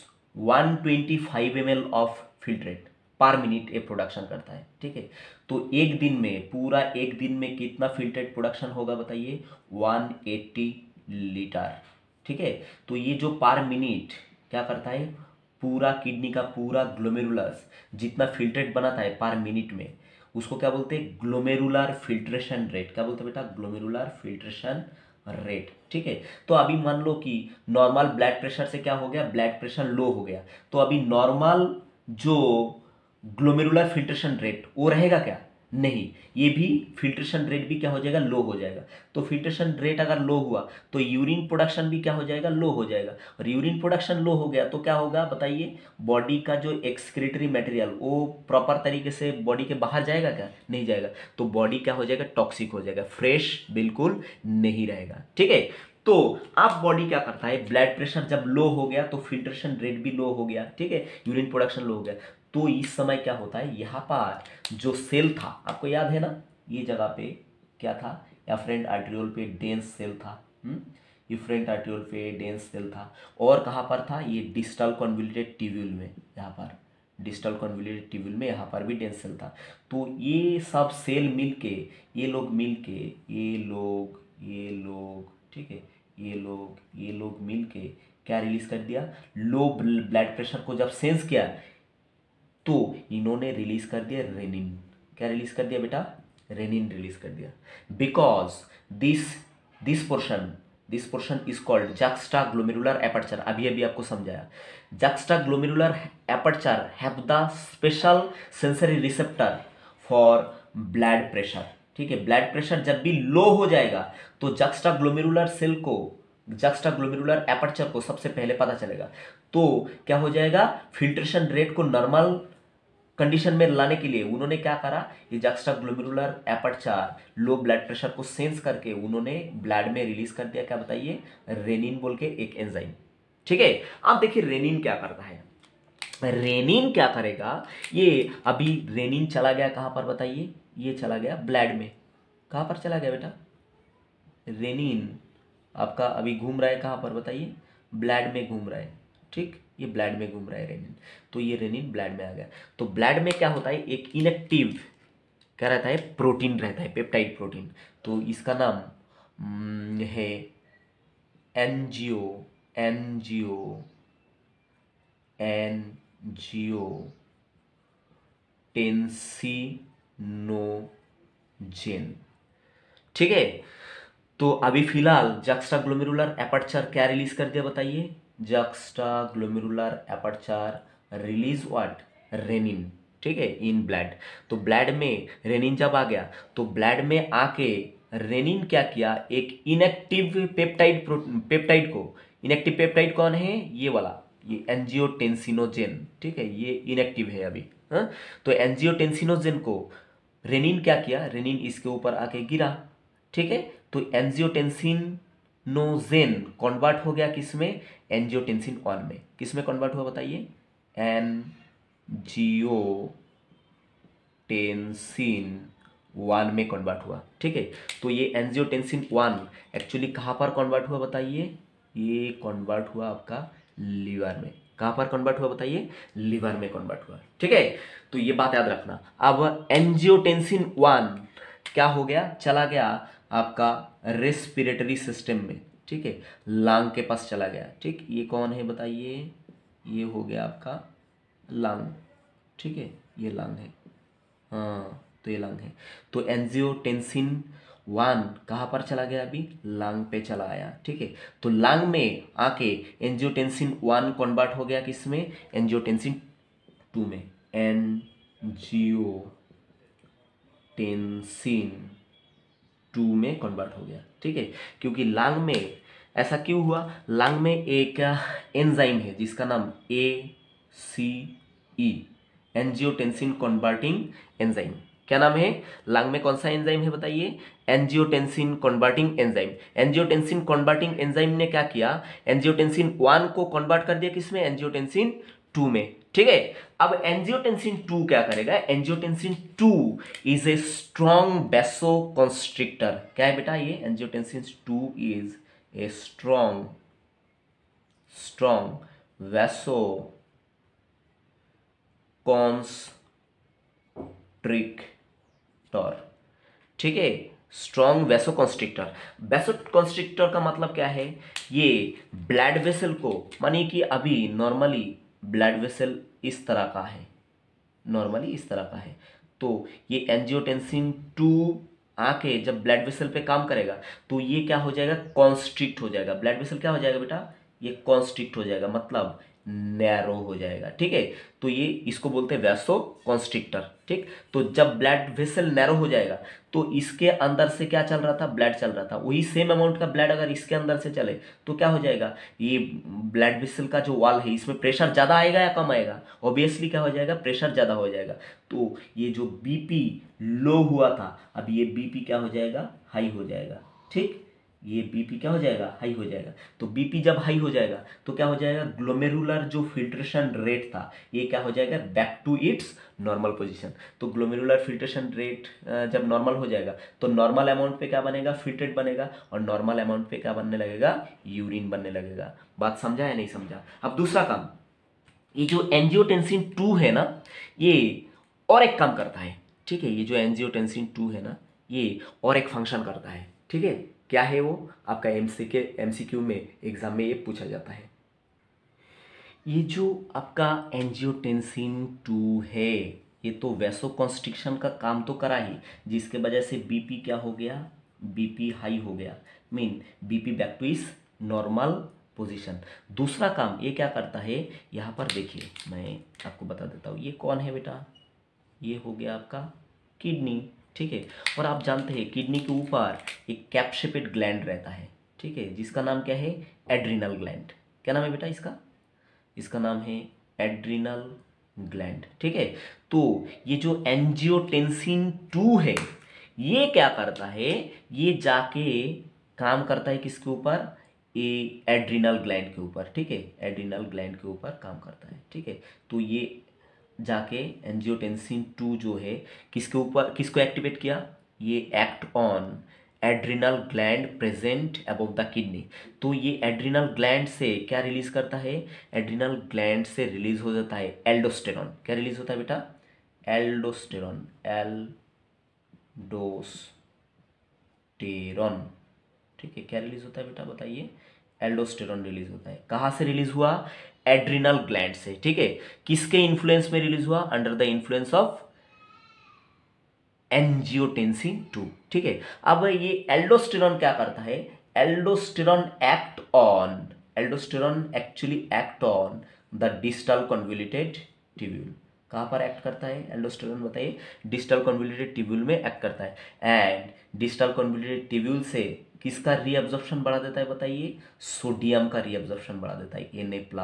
125 ml of filtrate per minute ये प्रोडक्शन करता है, ठीक है। तो एक दिन में, पूरा एक दिन में कितना फिल्ट्रेट प्रोडक्शन होगा बताइए, 180 लीटर, ठीक है। तो ये जो पर मिनट क्या करता है, पूरा किडनी का पूरा ग्लोमेरुलस जितना फिल्ट्रेट बनाता है पर मिनट में, उसको क्या बोलते हैं, ग्लोमेरुलर फिल्ट्रेशन रेट। क्या बोलते हैं बेटा, ग्लोमेरुलर फिल्ट्रेशन रेट, ठीक है। तो अभी मान लो कि नॉर्मल ब्लड प्रेशर से क्या हो गया, ब्लड प्रेशर लो हो गया, तो अभी नॉर्मल जो ग्लोमेरुलर फिल्ट्रेशन रेट वो रहेगा क्या, नहीं, ये भी फिल्ट्रेशन रेट भी क्या हो जाएगा, लो हो जाएगा। तो फिल्ट्रेशन रेट अगर लो हुआ तो यूरिन प्रोडक्शन भी क्या हो जाएगा, लो हो जाएगा। और यूरिन प्रोडक्शन लो हो गया तो क्या होगा बताइए, बॉडी का जो एक्सक्रीटरी मटेरियल वो प्रॉपर तरीके से बॉडी के बाहर जाएगा क्या, नहीं जाएगा। तो बॉडी क्या हो जाएगा, टॉक्सिक हो जाएगा, फ्रेश बिल्कुल नहीं रहेगा, ठीक है। तो अब बॉडी क्या करता है, ब्लड प्रेशर जब लो हो गया तो फिल्ट्रेशन रेट भी लो हो गया, ठीक है, यूरिन प्रोडक्शन लो हो गया। तो इस समय क्या होता है, यहाँ पर जो सेल था, आपको याद है ना, ये जगह पे क्या था, एफरेंट आर्ट्रियोल पे डेंस सेल था, इफरेंट आर्ट्रियोल पे डेंस सेल था। और कहाँ पर था, ये डिस्टल कॉन्वोल्यूटेड ट्यूब्यूल में, यहाँ पर डिस्टल कॉन्वोल्यूटेड ट्यूब्यूल में यहाँ पर भी डेंस सेल था। तो ये सब सेल मिलके, ये लोग ठीक है, ये लोग मिलके क्या रिलीज कर दिया, लो ब्लड प्रेशर को जब सेंस किया तो इन्होंने रिलीज कर दिया रेनिन। क्या रिलीज कर दिया बेटा, रेनिन रिलीज कर दिया। Because this portion is called juxtaglomerular aperture. अभी आपको समझाया, juxtaglomerular aperture have the special sensory receptor for blood pressure, ठीक है। ब्लड प्रेशर जब भी लो हो जाएगा तो जक्स्टाग्लोमेरुलर एपर्चर को सबसे पहले पता चलेगा। तो क्या हो जाएगा, फिल्ट्रेशन रेट को नॉर्मल कंडीशन में लाने के लिए उन्होंने क्या करा, ये juxtaglomerular aperture low blood pressure को सेंस करके उन्होंने ब्लड में रिलीज कर दिया, क्या बताइए, रेनिन बोल के एक एंजाइम, ठीक है। अब देखिए रेनिन क्या करता है, रेनिन क्या करेगा, ये अभी रेनिन चला गया कहां पर बताइए, ये चला गया ब्लड में। कहां पर चला गया बेटा, रेनिन आपका अभी घूम रहा है कहां पर बताइए, ब्लड में घूम रहा है, ठीक, ये ब्लड में घूम रहा है रेनिन। तो ये रेनिन ब्लड में आ गया। तो ब्लड में क्या होता है, एक इनएक्टिव क्या रहता है, प्रोटीन रहता है, पेप्टाइड प्रोटीन। तो इसका नाम है एंजियोटेंसिनोजेन, ठीक है। तो अभी फिलहाल जक्स्टाग्लोमेरुलर एपर्चर क्या रिलीज कर दिया बताइए, juxtaglomerular aperture release what, renin, ठीक है, इन ब्लड। तो ब्लड में रेनिन जब आ गया तो ब्लड में आके रेनिन क्या किया, एक इनएक्टिव पेप्टाइड को, इनएक्टिव पेप्टाइड कौन है, ये वाला, ये एंजियोटेंसिनोजेन, ठीक है, ये इनएक्टिव है अभी। हाँ, तो एंजियोटेंसिनोजेन को रेनिन क्या किया, रेनिन इसके ऊपर आके गिरा, ठीक है। तो एंजियोटेंसिनोजेन कन्वर्ट हो गया किसमें, एंजियोटेंसिन 1 में। किसमें कन्वर्ट हुआ बताइए, एंजियोटेंसिन 1 में कन्वर्ट हुआ, ठीक है। तो ये एंजियोटेंसिन 1 एक्चुअली कहाँ पर कन्वर्ट हुआ बताइए, ये कन्वर्ट हुआ आपका लीवर में। कहाँ पर कन्वर्ट हुआ बताइए, लीवर में कन्वर्ट हुआ, ठीक है। तो ये बात याद रखना। अब एंजियोटेंसिन 1 क्या हो गया, चला गया आपका रेस्पिरेटरी सिस्टम में, ठीक है, लंग के पास चला गया, ठीक। ये कौन है बताइए, ये हो गया आपका लंग, ठीक है, ये लंग है, हाँ, तो ये लंग है। तो एंजियोटेंसिन 1 कहाँ पर चला गया, अभी लंग पे चला आया, ठीक है। तो लंग में आके एंजियोटेंसिन 1 कन्वर्ट हो गया किसमें, एंजियोटेंसिन 2 में, एंजियोटेंसिन 2 में कन्वर्ट हो गया, ठीक है। क्योंकि लंग में ऐसा क्यों हुआ, लंग में एक एंजाइम है जिसका नाम ACE, एंजियोटेंसिन कन्वर्टिंग एंजाइम। क्या नाम है, लंग में कौन सा एंजाइम है बताइए, angiotensin converting enzyme. Angiotensin converting enzyme ने क्या किया, एंजियोटेंसिन 1 को कन्वर्ट कर दिया किसमें, एंजियोटेंसिन 2 में, ठीक है। अब एंजियोटेंसिन 2 क्या करेगा, angiotensin 2 is a strong vasoconstrictor. क्या है बेटा ये, angiotensin 2 is a strong vasoconstrictor, ठीक है, स्ट्रॉन्ग वैसोकंस्ट्रिक्टर। वैसोकंस्ट्रिक्टर का मतलब क्या है, ये ब्लड वेसल को, मानिए कि अभी नॉर्मली ब्लड वेसल इस तरह का है, नॉर्मली इस तरह का है, तो ये एंजियोटेंसिन 2 आके जब ब्लड वेसल पे काम करेगा तो ये क्या हो जाएगा, कॉन्स्ट्रिक्ट हो जाएगा। ब्लड वेसल क्या हो जाएगा बेटा, ये कॉन्स्ट्रिक्ट हो जाएगा, मतलब नैरो हो जाएगा, ठीक है। तो ये इसको बोलते हैं वैसो कॉन्स्ट्रिक्टर, ठीक। तो जब ब्लड वेसल नैरो हो जाएगा तो इसके अंदर से क्या चल रहा था, ब्लड चल रहा था, वही सेम अमाउंट का ब्लड अगर इसके अंदर से चले तो क्या हो जाएगा, ये ब्लड वेसल का जो वॉल है इसमें प्रेशर ज़्यादा आएगा या कम आएगा, ऑब्वियसली क्या हो जाएगा, प्रेशर ज़्यादा हो जाएगा। तो ये जो बीपी लो हुआ था, अब ये बीपी क्या हो जाएगा, हाई हो जाएगा, ठीक। ये बीपी क्या हो जाएगा, हाई हो जाएगा। तो बीपी जब हाई हो जाएगा तो क्या हो जाएगा, ग्लोमेरुलर जो फिल्ट्रेशन रेट था ये क्या हो जाएगा, back to its normal position. तो ग्लोमेरुलर फिल्ट्रेशन रेट जब नॉर्मल हो जाएगा तो नॉर्मल अमाउंट पे क्या बनेगा, फिल्ट्रेट बनेगा, और नॉर्मल अमाउंट पे क्या बनने लगेगा, यूरिन बनने लगेगा। बात समझा या नहीं समझा। अब दूसरा काम, ये जो एंजियोटेंसिन 2 है ना, ये और एक काम करता है, ठीक है। ये जो एंजियोटेंसिन 2 है ना, ये और एक फंक्शन करता है, ठीक है। क्या है वो, आपका MCQ में एग्जाम में ये पूछा जाता है। ये जो आपका एंजियोटेंसिन 2 है, ये तो वैसोकंस्ट्रिक्शन का काम तो करा ही, जिसके वजह से बीपी क्या हो गया, बीपी हाई हो गया, mean BP back to is normal position. दूसरा काम ये क्या करता है, यहाँ पर देखिए मैं आपको बता देता हूँ, ये कौन है बेटा, ये हो गया आपका किडनी, ठीक है। और आप जानते हैं किडनी के ऊपर एक कैप शेपेड ग्लैंड रहता है, ठीक है, जिसका नाम क्या है, एड्रिनल ग्लैंड। क्या नाम है बेटा इसका, इसका नाम है एड्रिनल ग्लैंड, ठीक है। तो ये जो एंजियोटेंसिन 2 है ये क्या करता है, ये जाके काम करता है किसके ऊपर, ये एड्रिनल ग्लैंड के ऊपर, ठीक है, एड्रिनल ग्लैंड के ऊपर काम करता है, ठीक है। तो ये जाके एंजियोटेंसिन 2 जो है किसके ऊपर, किसको एक्टिवेट किया, ये act on adrenal gland present above the kidney. तो ये एड्रिनल ग्लैंड से क्या रिलीज करता है, एड्रिनल ग्लैंड से रिलीज हो जाता है एल्डोस्टेरॉन। क्या रिलीज होता है बेटा, एल्डोस्टेरॉन, एल्डोस्टेरॉन, ठीक है। क्या रिलीज होता है बेटा बताइए, एल्डोस्टेरॉन रिलीज होता है। कहाँ से रिलीज हुआ, एड्रिनल ग्लैंड से, ठीक है। किसके इन्फ्लुएंस में रिलीज हुआ, under the influence of angiotensin 2, ठीक है। अब ये एल्डोस्टेरॉन क्या करता है, aldosterone actually act on the distal convoluted tubule, कहाँ पर एक्ट करता है एल्डोस्टेरोन, बताइए? डिस्टल कन्वोल्यूटेड ट्यूब्यूल में एक्ट करता है। एंड डिस्टल कन्वोल्यूटेड ट्यूब्यूल से किसका रीअब्जॉर्प्शन बढ़ा देता है, बताइए? सोडियम का रीअब्जॉर्प्शन बढ़ा देता है,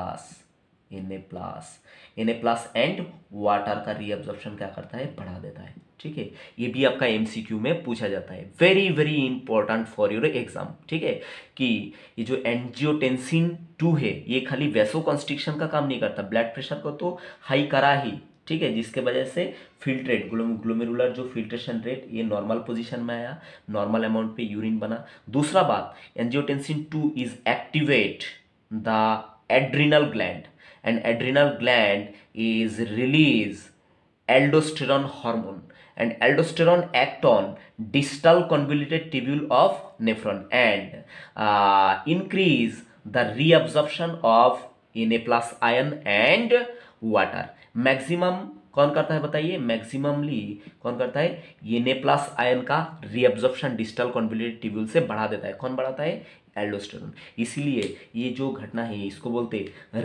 Na+ एंड वाटर का रीअब्जॉर्प्शन क्या करता है, बढ़ा देता है। ठीक है, ये भी आपका एमसीक्यू में पूछा जाता है, very very important for your exam. ठीक है, कि ये जो एंजियोटेंसिन 2 है ये खाली वैसो कॉन्स्ट्रिक्शन का काम नहीं करता, ब्लड प्रेशर को तो हाई करा ही। ठीक है, जिसके वजह से फिल्ट्रेट ग्लोमेरुलर जो फिल्ट्रेशन रेट ये नॉर्मल पोजीशन में आया, नॉर्मल अमाउंट पे यूरिन बना। दूसरा बात, angiotensin 2 is activate the adrenal gland and adrenal gland is release aldosterone hormone, and aldosterone act on distal convoluted tubule of nephron and increase the reabsorption of Na+ ion and water। Maximum कौन करता है, बताइए? Maximally कौन करता है? Na+ ion का reabsorption distal convoluted tubule से बढ़ा देता है। कौन बढ़ाता है? एल्डोस्टेरोन। इसीलिए ये जो घटना है इसको बोलते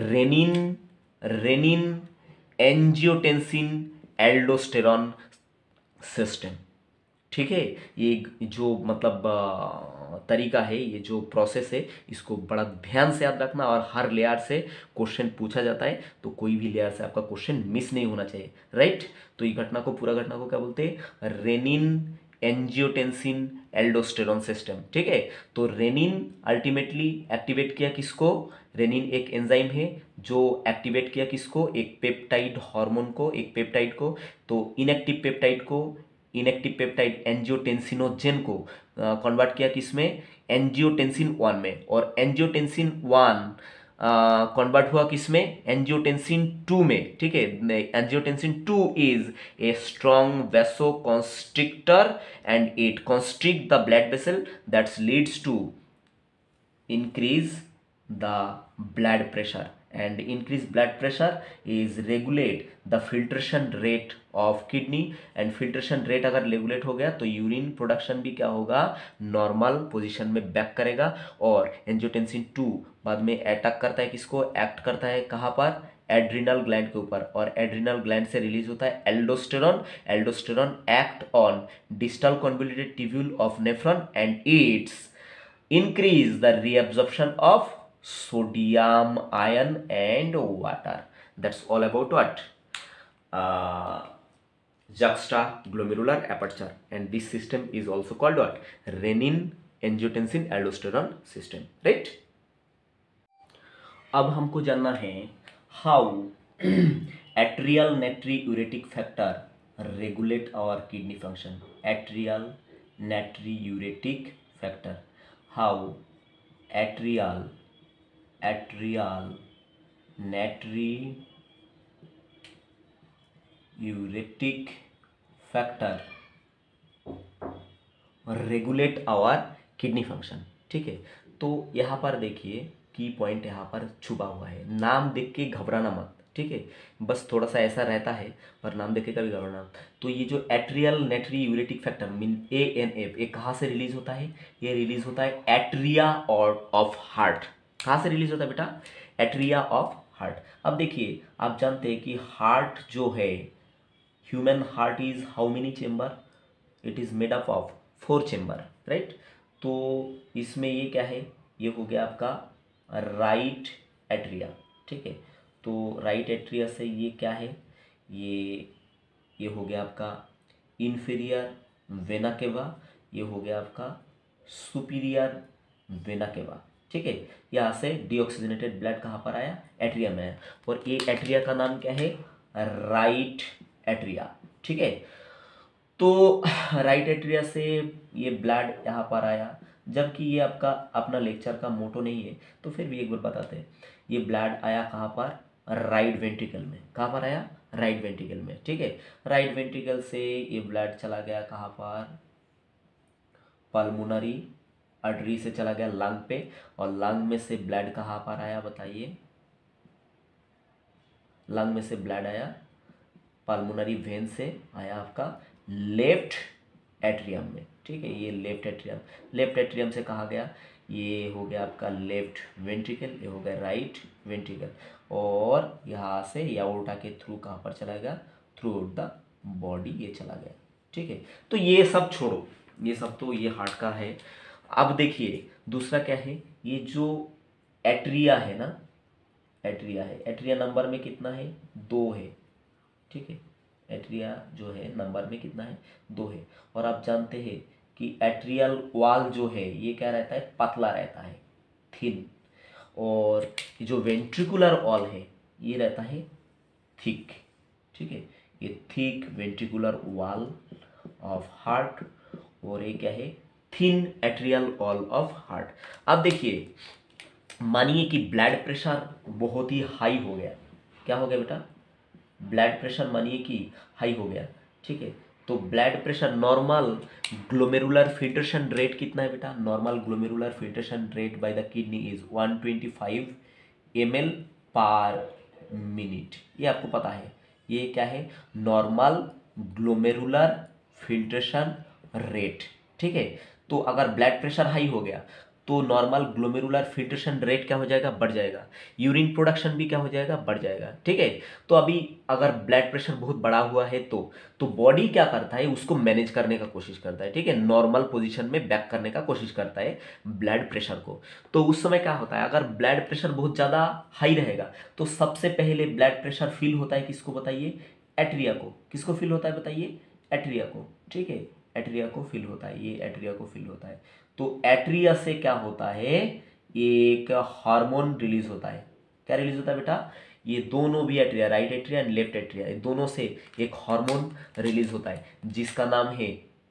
रेनिन एंजियोटेंसिन एल्डोस्टेरोन सिस्टम। ठीक है, ये जो मतलब तरीका है, ये जो प्रोसेस है, इसको बड़ा ध्यान से याद रखना। और हर लेयर से क्वेश्चन पूछा जाता है, तो कोई भी लेयर से आपका क्वेश्चन मिस नहीं होना चाहिए, राइट? तो ये घटना को, पूरा घटना को क्या बोलते हैं? Renin angiotensin aldosterone system. ठीक है, तो रेनिन अल्टीमेटली एक्टिवेट किया किसको? रेनिन एक एंजाइम है जो एक्टिवेट किया किसको? एक पेप्टाइड हार्मोन को, एक पेप्टाइड को। तो इनएक्टिव पेप्टाइड एंजियोटेंसिनोजेन को कन्वर्ट किया किसमें? एंजियोटेंसिन 1 में। और एंजियोटेंसिन 1 कन्वर्ट हुआ किसमें? एंजियोटेंसिन 2 में। ठीक है, angiotensin 2 is a strong vasoconstrictor and it constrict the blood vessel that's leads to increase the blood pressure, and increased blood pressure is regulate the filtration rate of kidney, and filtration rate अगर regulate हो गया तो urine production भी क्या होगा? Normal position में back करेगा। और एंजियोटेंसिन 2 बाद में अटैक करता है किसको? एक्ट करता है कहाँ पर? एड्रिनल ग्लैंड के ऊपर। और एड्रिनल ग्लैंड से रिलीज होता है aldosterone act on distal convoluted tubule of nephron and its increase the reabsorption of sodium ion and water। That's all about what? Juxtaglomerular aperture, and this system is also called what? Renin angiotensin aldosterone system, right? अब हमको जानना है how atrial natriuretic factor regulate our kidney function. Atrial natriuretic factor, how atrial natriuretic factor regulate our kidney function. ठीक है, तो यहाँ पर देखिए की पॉइंट यहाँ पर छुपा हुआ है, नाम देख के घबराना मत। ठीक है, बस थोड़ा सा ऐसा रहता है, पर नाम देख के कभी घबराना मत। तो ये जो atrial natriuretic factor mean ANF, ये कहाँ से रिलीज होता है? ये रिलीज होता है एट्रिया और ऑफ हार्ट। कहाँ से रिलीज होता है बेटा? Atria of heart. अब देखिए, आप जानते हैं कि हार्ट जो है, human heart is how many chamber? It is made up of 4 chamber, right? तो इसमें ये क्या है? ये हो गया आपका राइट एट्रिया। ठीक है, तो राइट एट्रिया से ये क्या है? ये हो गया आपका इन्फीरियर वेना केवा, ये हो गया आपका सुपीरियर वेना केवा। ठीक है, यहाँ से डीऑक्सीजनेटेड ब्लड कहाँ पर आया? एट्रिया में आया। और ये एट्रिया का नाम क्या है? Right atria. ठीक है, तो राइट एट्रिया से ये ब्लड यहाँ पर आया, जबकि ये आपका अपना लेक्चर का मोटो नहीं है, तो फिर भी एक बार बताते हैं। ये ब्लड आया कहाँ पर? राइट वेंट्रिकल में। कहाँ पर आया? राइट वेंट्रिकल में। ठीक है, राइट वेंट्रिकल से ये ब्लड चला गया कहाँ पर? पल्मोनरी आर्टरी से चला गया लंग पे, और लंग में से ब्लड कहाँ पर आया, बताइए? लंग में से ब्लड आया पल्मोनरी वेन से आया आपका लेफ्ट एट्रियम में। ठीक है, ये लेफ्ट एट्रियम से कहा गया, ये हो गया आपका लेफ्ट वेंट्रिकल, ये हो गया राइट वेंट्रिकल। और यहाँ से एओर्टा के थ्रू कहाँ पर चला गया, थ्रू आउट द बॉडी ये चला गया। ठीक है, तो ये सब छोड़ो, ये सब तो ये हार्ट का है। अब देखिए दूसरा क्या है, ये जो एट्रिया है ना, एट्रिया है, एट्रिया नंबर में कितना है, 2 है। ठीक है, एट्रिया जो है नंबर में कितना है, 2 है। और आप जानते हैं कि एट्रियल वॉल जो है ये क्या रहता है, पतला रहता है, थिन। और ये जो वेंट्रिकुलर वॉल है ये रहता है थिक। ठीक है, ये thick ventricular wall of heart, और ये क्या है, thin atrial wall of heart. अब देखिए, मानिए कि ब्लड प्रेशर बहुत ही हाई हो गया, क्या हो गया बेटा, ब्लड प्रेशर मानिए कि हाई हो गया। ठीक है, तो blood pressure, normal glomerular filtration rate कितना है बेटा, normal glomerular filtration rate by the kidney is 125 ml per minute. ये आपको पता है, ये क्या है, नॉर्मल ग्लोमेरुलर फिल्ट्रेशन रेट। ठीक है, तो अगर ब्लड प्रेशर हाई हो गया तो नॉर्मल ग्लोमेरुलर फिल्ट्रेशन रेट क्या हो जाएगा, बढ़ जाएगा, यूरिन प्रोडक्शन भी क्या हो जाएगा, बढ़ जाएगा। ठीक है, तो अभी अगर ब्लड प्रेशर बहुत बढ़ा हुआ है तो बॉडी क्या करता है, उसको मैनेज करने का कोशिश करता है। ठीक है, नॉर्मल पोजीशन में बैक करने का कोशिश करता है ब्लड प्रेशर को। तो उस समय क्या होता है, अगर ब्लड प्रेशर बहुत ज़्यादा हाई रहेगा तो सबसे पहले ब्लड प्रेशर फील होता है किसको बताइए, एट्रिया को। किसको फील होता है बताइए, एट्रिया को। ठीक है, एट्रिया को फील होता है, ये एट्रिया को फील होता है। तो एट्रिया से क्या होता है, एक हार्मोन रिलीज होता है। क्या रिलीज होता है बेटा, ये दोनों भी atria, right atria and left atria, ये दोनों से एक हार्मोन रिलीज होता है जिसका नाम है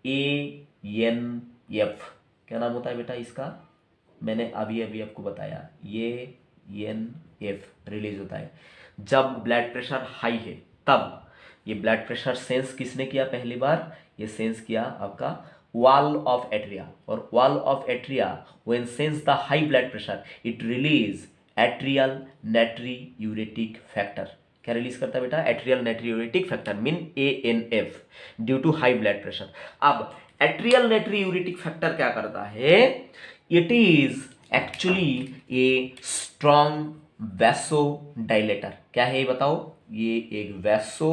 ANF। क्या नाम होता है बेटा इसका, मैंने अभी अभी आपको बताया, ये ANF रिलीज होता है जब ब्लड प्रेशर हाई है। तब ये ब्लड प्रेशर सेंस किसने किया, पहली बार ये सेंस किया आपका wall of atria, और wall of atria when sense the high blood pressure it release atrial natriuretic factor। क्या रिलीज करता है बेटा, atrial natriuretic factor, mean ANF, due to high blood pressure. अब एट्रियल नेट्रियूरेटिक फैक्टर क्या करता है, it is actually a strong vasodilator. क्या है ये बताओ, ये एक vaso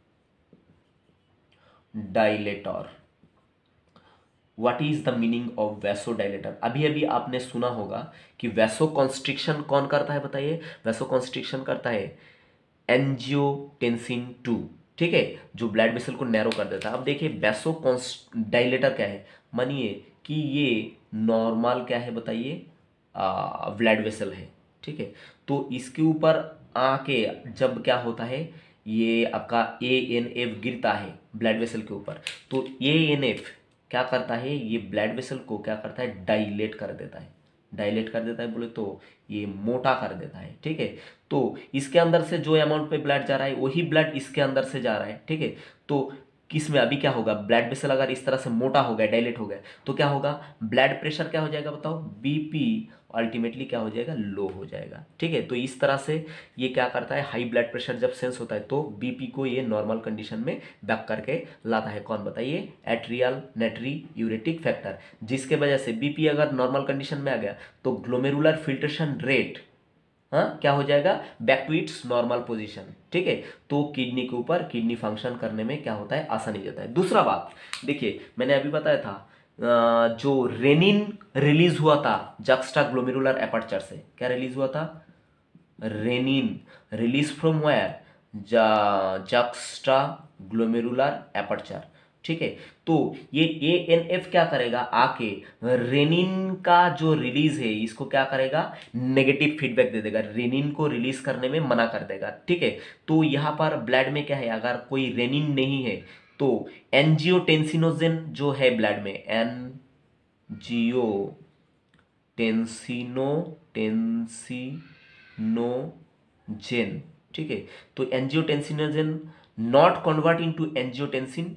dilator. What is the meaning of vasodilator, अभी अभी आपने सुना होगा कि वैसो कॉन्स्ट्रिक्शन कौन करता है बताइए, वैसो कॉन्स्ट्रिक्शन करता है एंजियोटेंसिन 2। ठीक है, जो ब्लड वेसल को नैरो कर देता है। अब देखिए वैसो डायलेटर क्या है, मानिए कि ये नॉर्मल क्या है बताइए, ब्लड वेसल है। ठीक है, तो इसके ऊपर आके जब क्या होता है, ये आपका ANF गिरता है ब्लड वेसल के ऊपर, तो ANF क्या करता है, ये ब्लड वेसल को क्या करता है, डाइलेट कर देता है। डाइलेट कर देता है बोले तो ये मोटा कर देता है। ठीक है, तो इसके अंदर से जो अमाउंट पे ब्लड जा रहा है वही ब्लड इसके अंदर से जा रहा है। ठीक है, तो किस में अभी क्या होगा, ब्लड वेसल अगर इस तरह से मोटा हो गया, डायलेट हो गया, तो क्या होगा, ब्लड प्रेशर क्या हो जाएगा बताओ, BP अल्टीमेटली क्या हो जाएगा, लो हो जाएगा। ठीक है, तो इस तरह से ये क्या करता है, हाई ब्लड प्रेशर जब सेंस होता है तो BP को ये नॉर्मल कंडीशन में बैक करके लाता है। कौन बताइए, एट्रियल नेट्रियूरेटिक फैक्टर, जिसके वजह से BP अगर नॉर्मल कंडीशन में आ गया तो ग्लोमेरुलर फिल्ट्रेशन रेट क्या हो जाएगा, back to its normal position. ठीक है, तो किडनी के ऊपर किडनी फंक्शन करने में क्या होता है, आसानी जाता है। दूसरा बात देखिए, मैंने अभी बताया था जो रेनिन रिलीज हुआ था जक्स्टा ग्लोमेरुलर एपर्चर से, क्या रिलीज हुआ था, renin release from where, juxtaglomerular aperture. ठीक है, तो ये ANF क्या करेगा, आके रेनिन का जो रिलीज है इसको क्या करेगा, नेगेटिव फीडबैक दे देगा, रेनिन को रिलीज करने में मना कर देगा। ठीक है, तो यहाँ पर ब्लड में क्या है, अगर कोई रेनिन नहीं है तो एंजियोटेंसिनोजेन जो है ब्लड में, एंजियोटेंसिनोजेन। ठीक है, तो angiotensinogen not convert into angiotensin,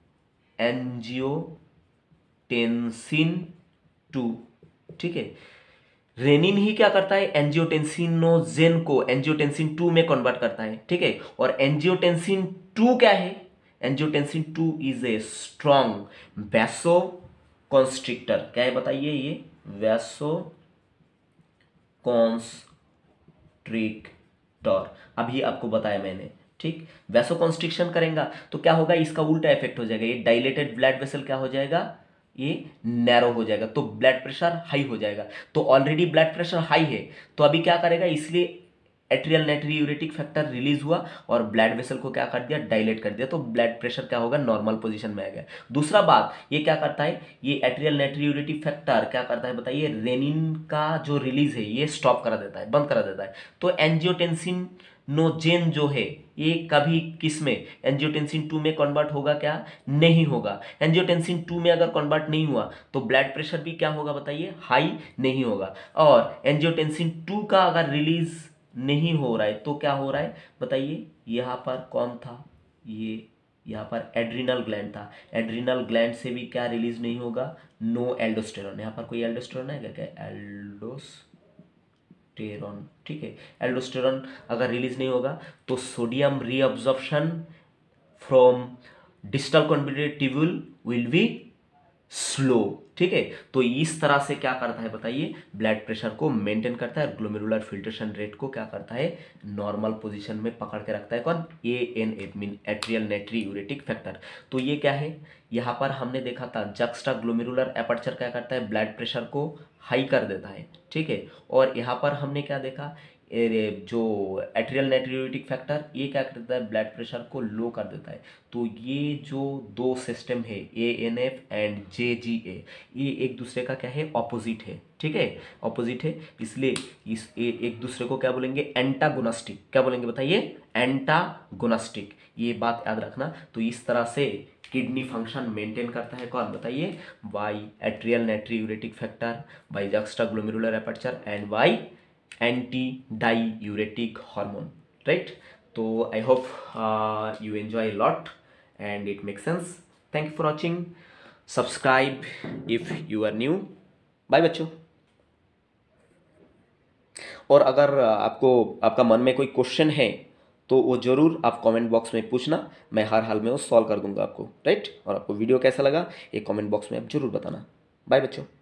angiotensin 2। ठीक है, रेनिन ही क्या करता है, एंजियोटेंसिनोजेन को एंजियोटेंसिन 2 में कन्वर्ट करता है। ठीक है, और एंजियोटेंसिन 2 क्या है, angiotensin 2 is a strong vasoconstrictor. क्या है बताइए, ये वैसो कॉन्स्ट्रिक्टर। टॉर, अभी आपको बताया मैंने, ठीक। वैसोकॉन्स्ट्रिक्शन करेगा तो क्या होगा, इसका उल्टा इफेक्ट हो जाएगा, ये डायलेटेड ब्लड वेसल क्या हो जाएगा, ये नैरो हो जाएगा, तो ब्लड प्रेशर हाई हो जाएगा। तो ऑलरेडी ब्लड प्रेशर हाई है, तो अभी क्या करेगा, इसलिए एट्रियल नाइट्रियूरेटिक फैक्टर रिलीज हुआ और ब्लड वेसल को क्या कर दिया, डायलेट कर दिया, तो ब्लड प्रेशर क्या होगा, नॉर्मल पोजीशन में आ गया। दूसरा बात, ये क्या करता है, ये एट्रियल नाइट्रियूरेटिक फैक्टर क्या करता है बताइए, रेनिन का जो रिलीज है ये स्टॉप करा देता है, बंद करा देता है। तो एंजियोटेंसिन नोजेन जो है ये कभी किस में, एंजियोटेंसिन 2 में कन्वर्ट होगा क्या, नहीं होगा। एंजियोटेंसिन 2 में अगर कन्वर्ट नहीं हुआ तो ब्लड प्रेशर भी क्या होगा बताइए, हाई नहीं होगा। और एंजियोटेंसिन 2 का अगर रिलीज नहीं हो रहा है तो क्या हो रहा है बताइए, यहाँ पर कौन था, ये यहाँ पर एड्रिनल ग्लैंड था, एड्रिनल ग्लैंड से भी क्या रिलीज नहीं होगा, नो एल्डोस्टेरॉन। यहाँ पर कोई एल्डोस्टेरॉन है क्या, एल्डोस्टेरॉन, ठीक है। एल्डोस्टेरॉन अगर रिलीज नहीं होगा तो sodium reabsorption from distal convoluted tubule will be slow, ठीक है। तो इस तरह से क्या करता है बताइए, ब्लड प्रेशर को मेंटेन करता है, ग्लोमेरुलर फिल्ट्रेशन रेट को क्या करता है, नॉर्मल पोजीशन में पकड़ के रखता है। कौन, ANF mean atrial natriuretic factor. तो ये क्या है, यहाँ पर हमने देखा था जक्स्टा ग्लोमेरुलर एपर्चर क्या करता है, ब्लड प्रेशर को हाई कर देता है, ठीक है। और यहाँ पर हमने क्या देखा, जो एट्रियल नाइट्रियूरेटिक फैक्टर ये क्या करता है, ब्लड प्रेशर को लो कर देता है। तो ये जो दो सिस्टम है ANF एंड JGA, ये एक दूसरे का क्या है, ऑपोजिट है, ठीक है, ऑपोजिट है। इसलिए इस एक दूसरे को क्या बोलेंगे, एंटागोनिस्टिक, क्या बोलेंगे बताइए, एंटागोनिस्टिक, ये बात याद रखना। तो इस तरह से किडनी फंक्शन मेंटेन करता है कौन बताइए, by atrial natriuretic factor, by juxtaglomerular aperture and by antidiuretic hormone, right. तो I hope you enjoy a lot and it makes sense. Thank you for watching. Subscribe if you are new. Bye बच्चों। और अगर आपको आपका मन में कोई question है तो वो ज़रूर आप कमेंट बॉक्स में पूछना, मैं हर हाल में वो सॉल्व कर दूंगा आपको, राइट। और आपको वीडियो कैसा लगा ये कमेंट बॉक्स में आप ज़रूर बताना। बाय बच्चों।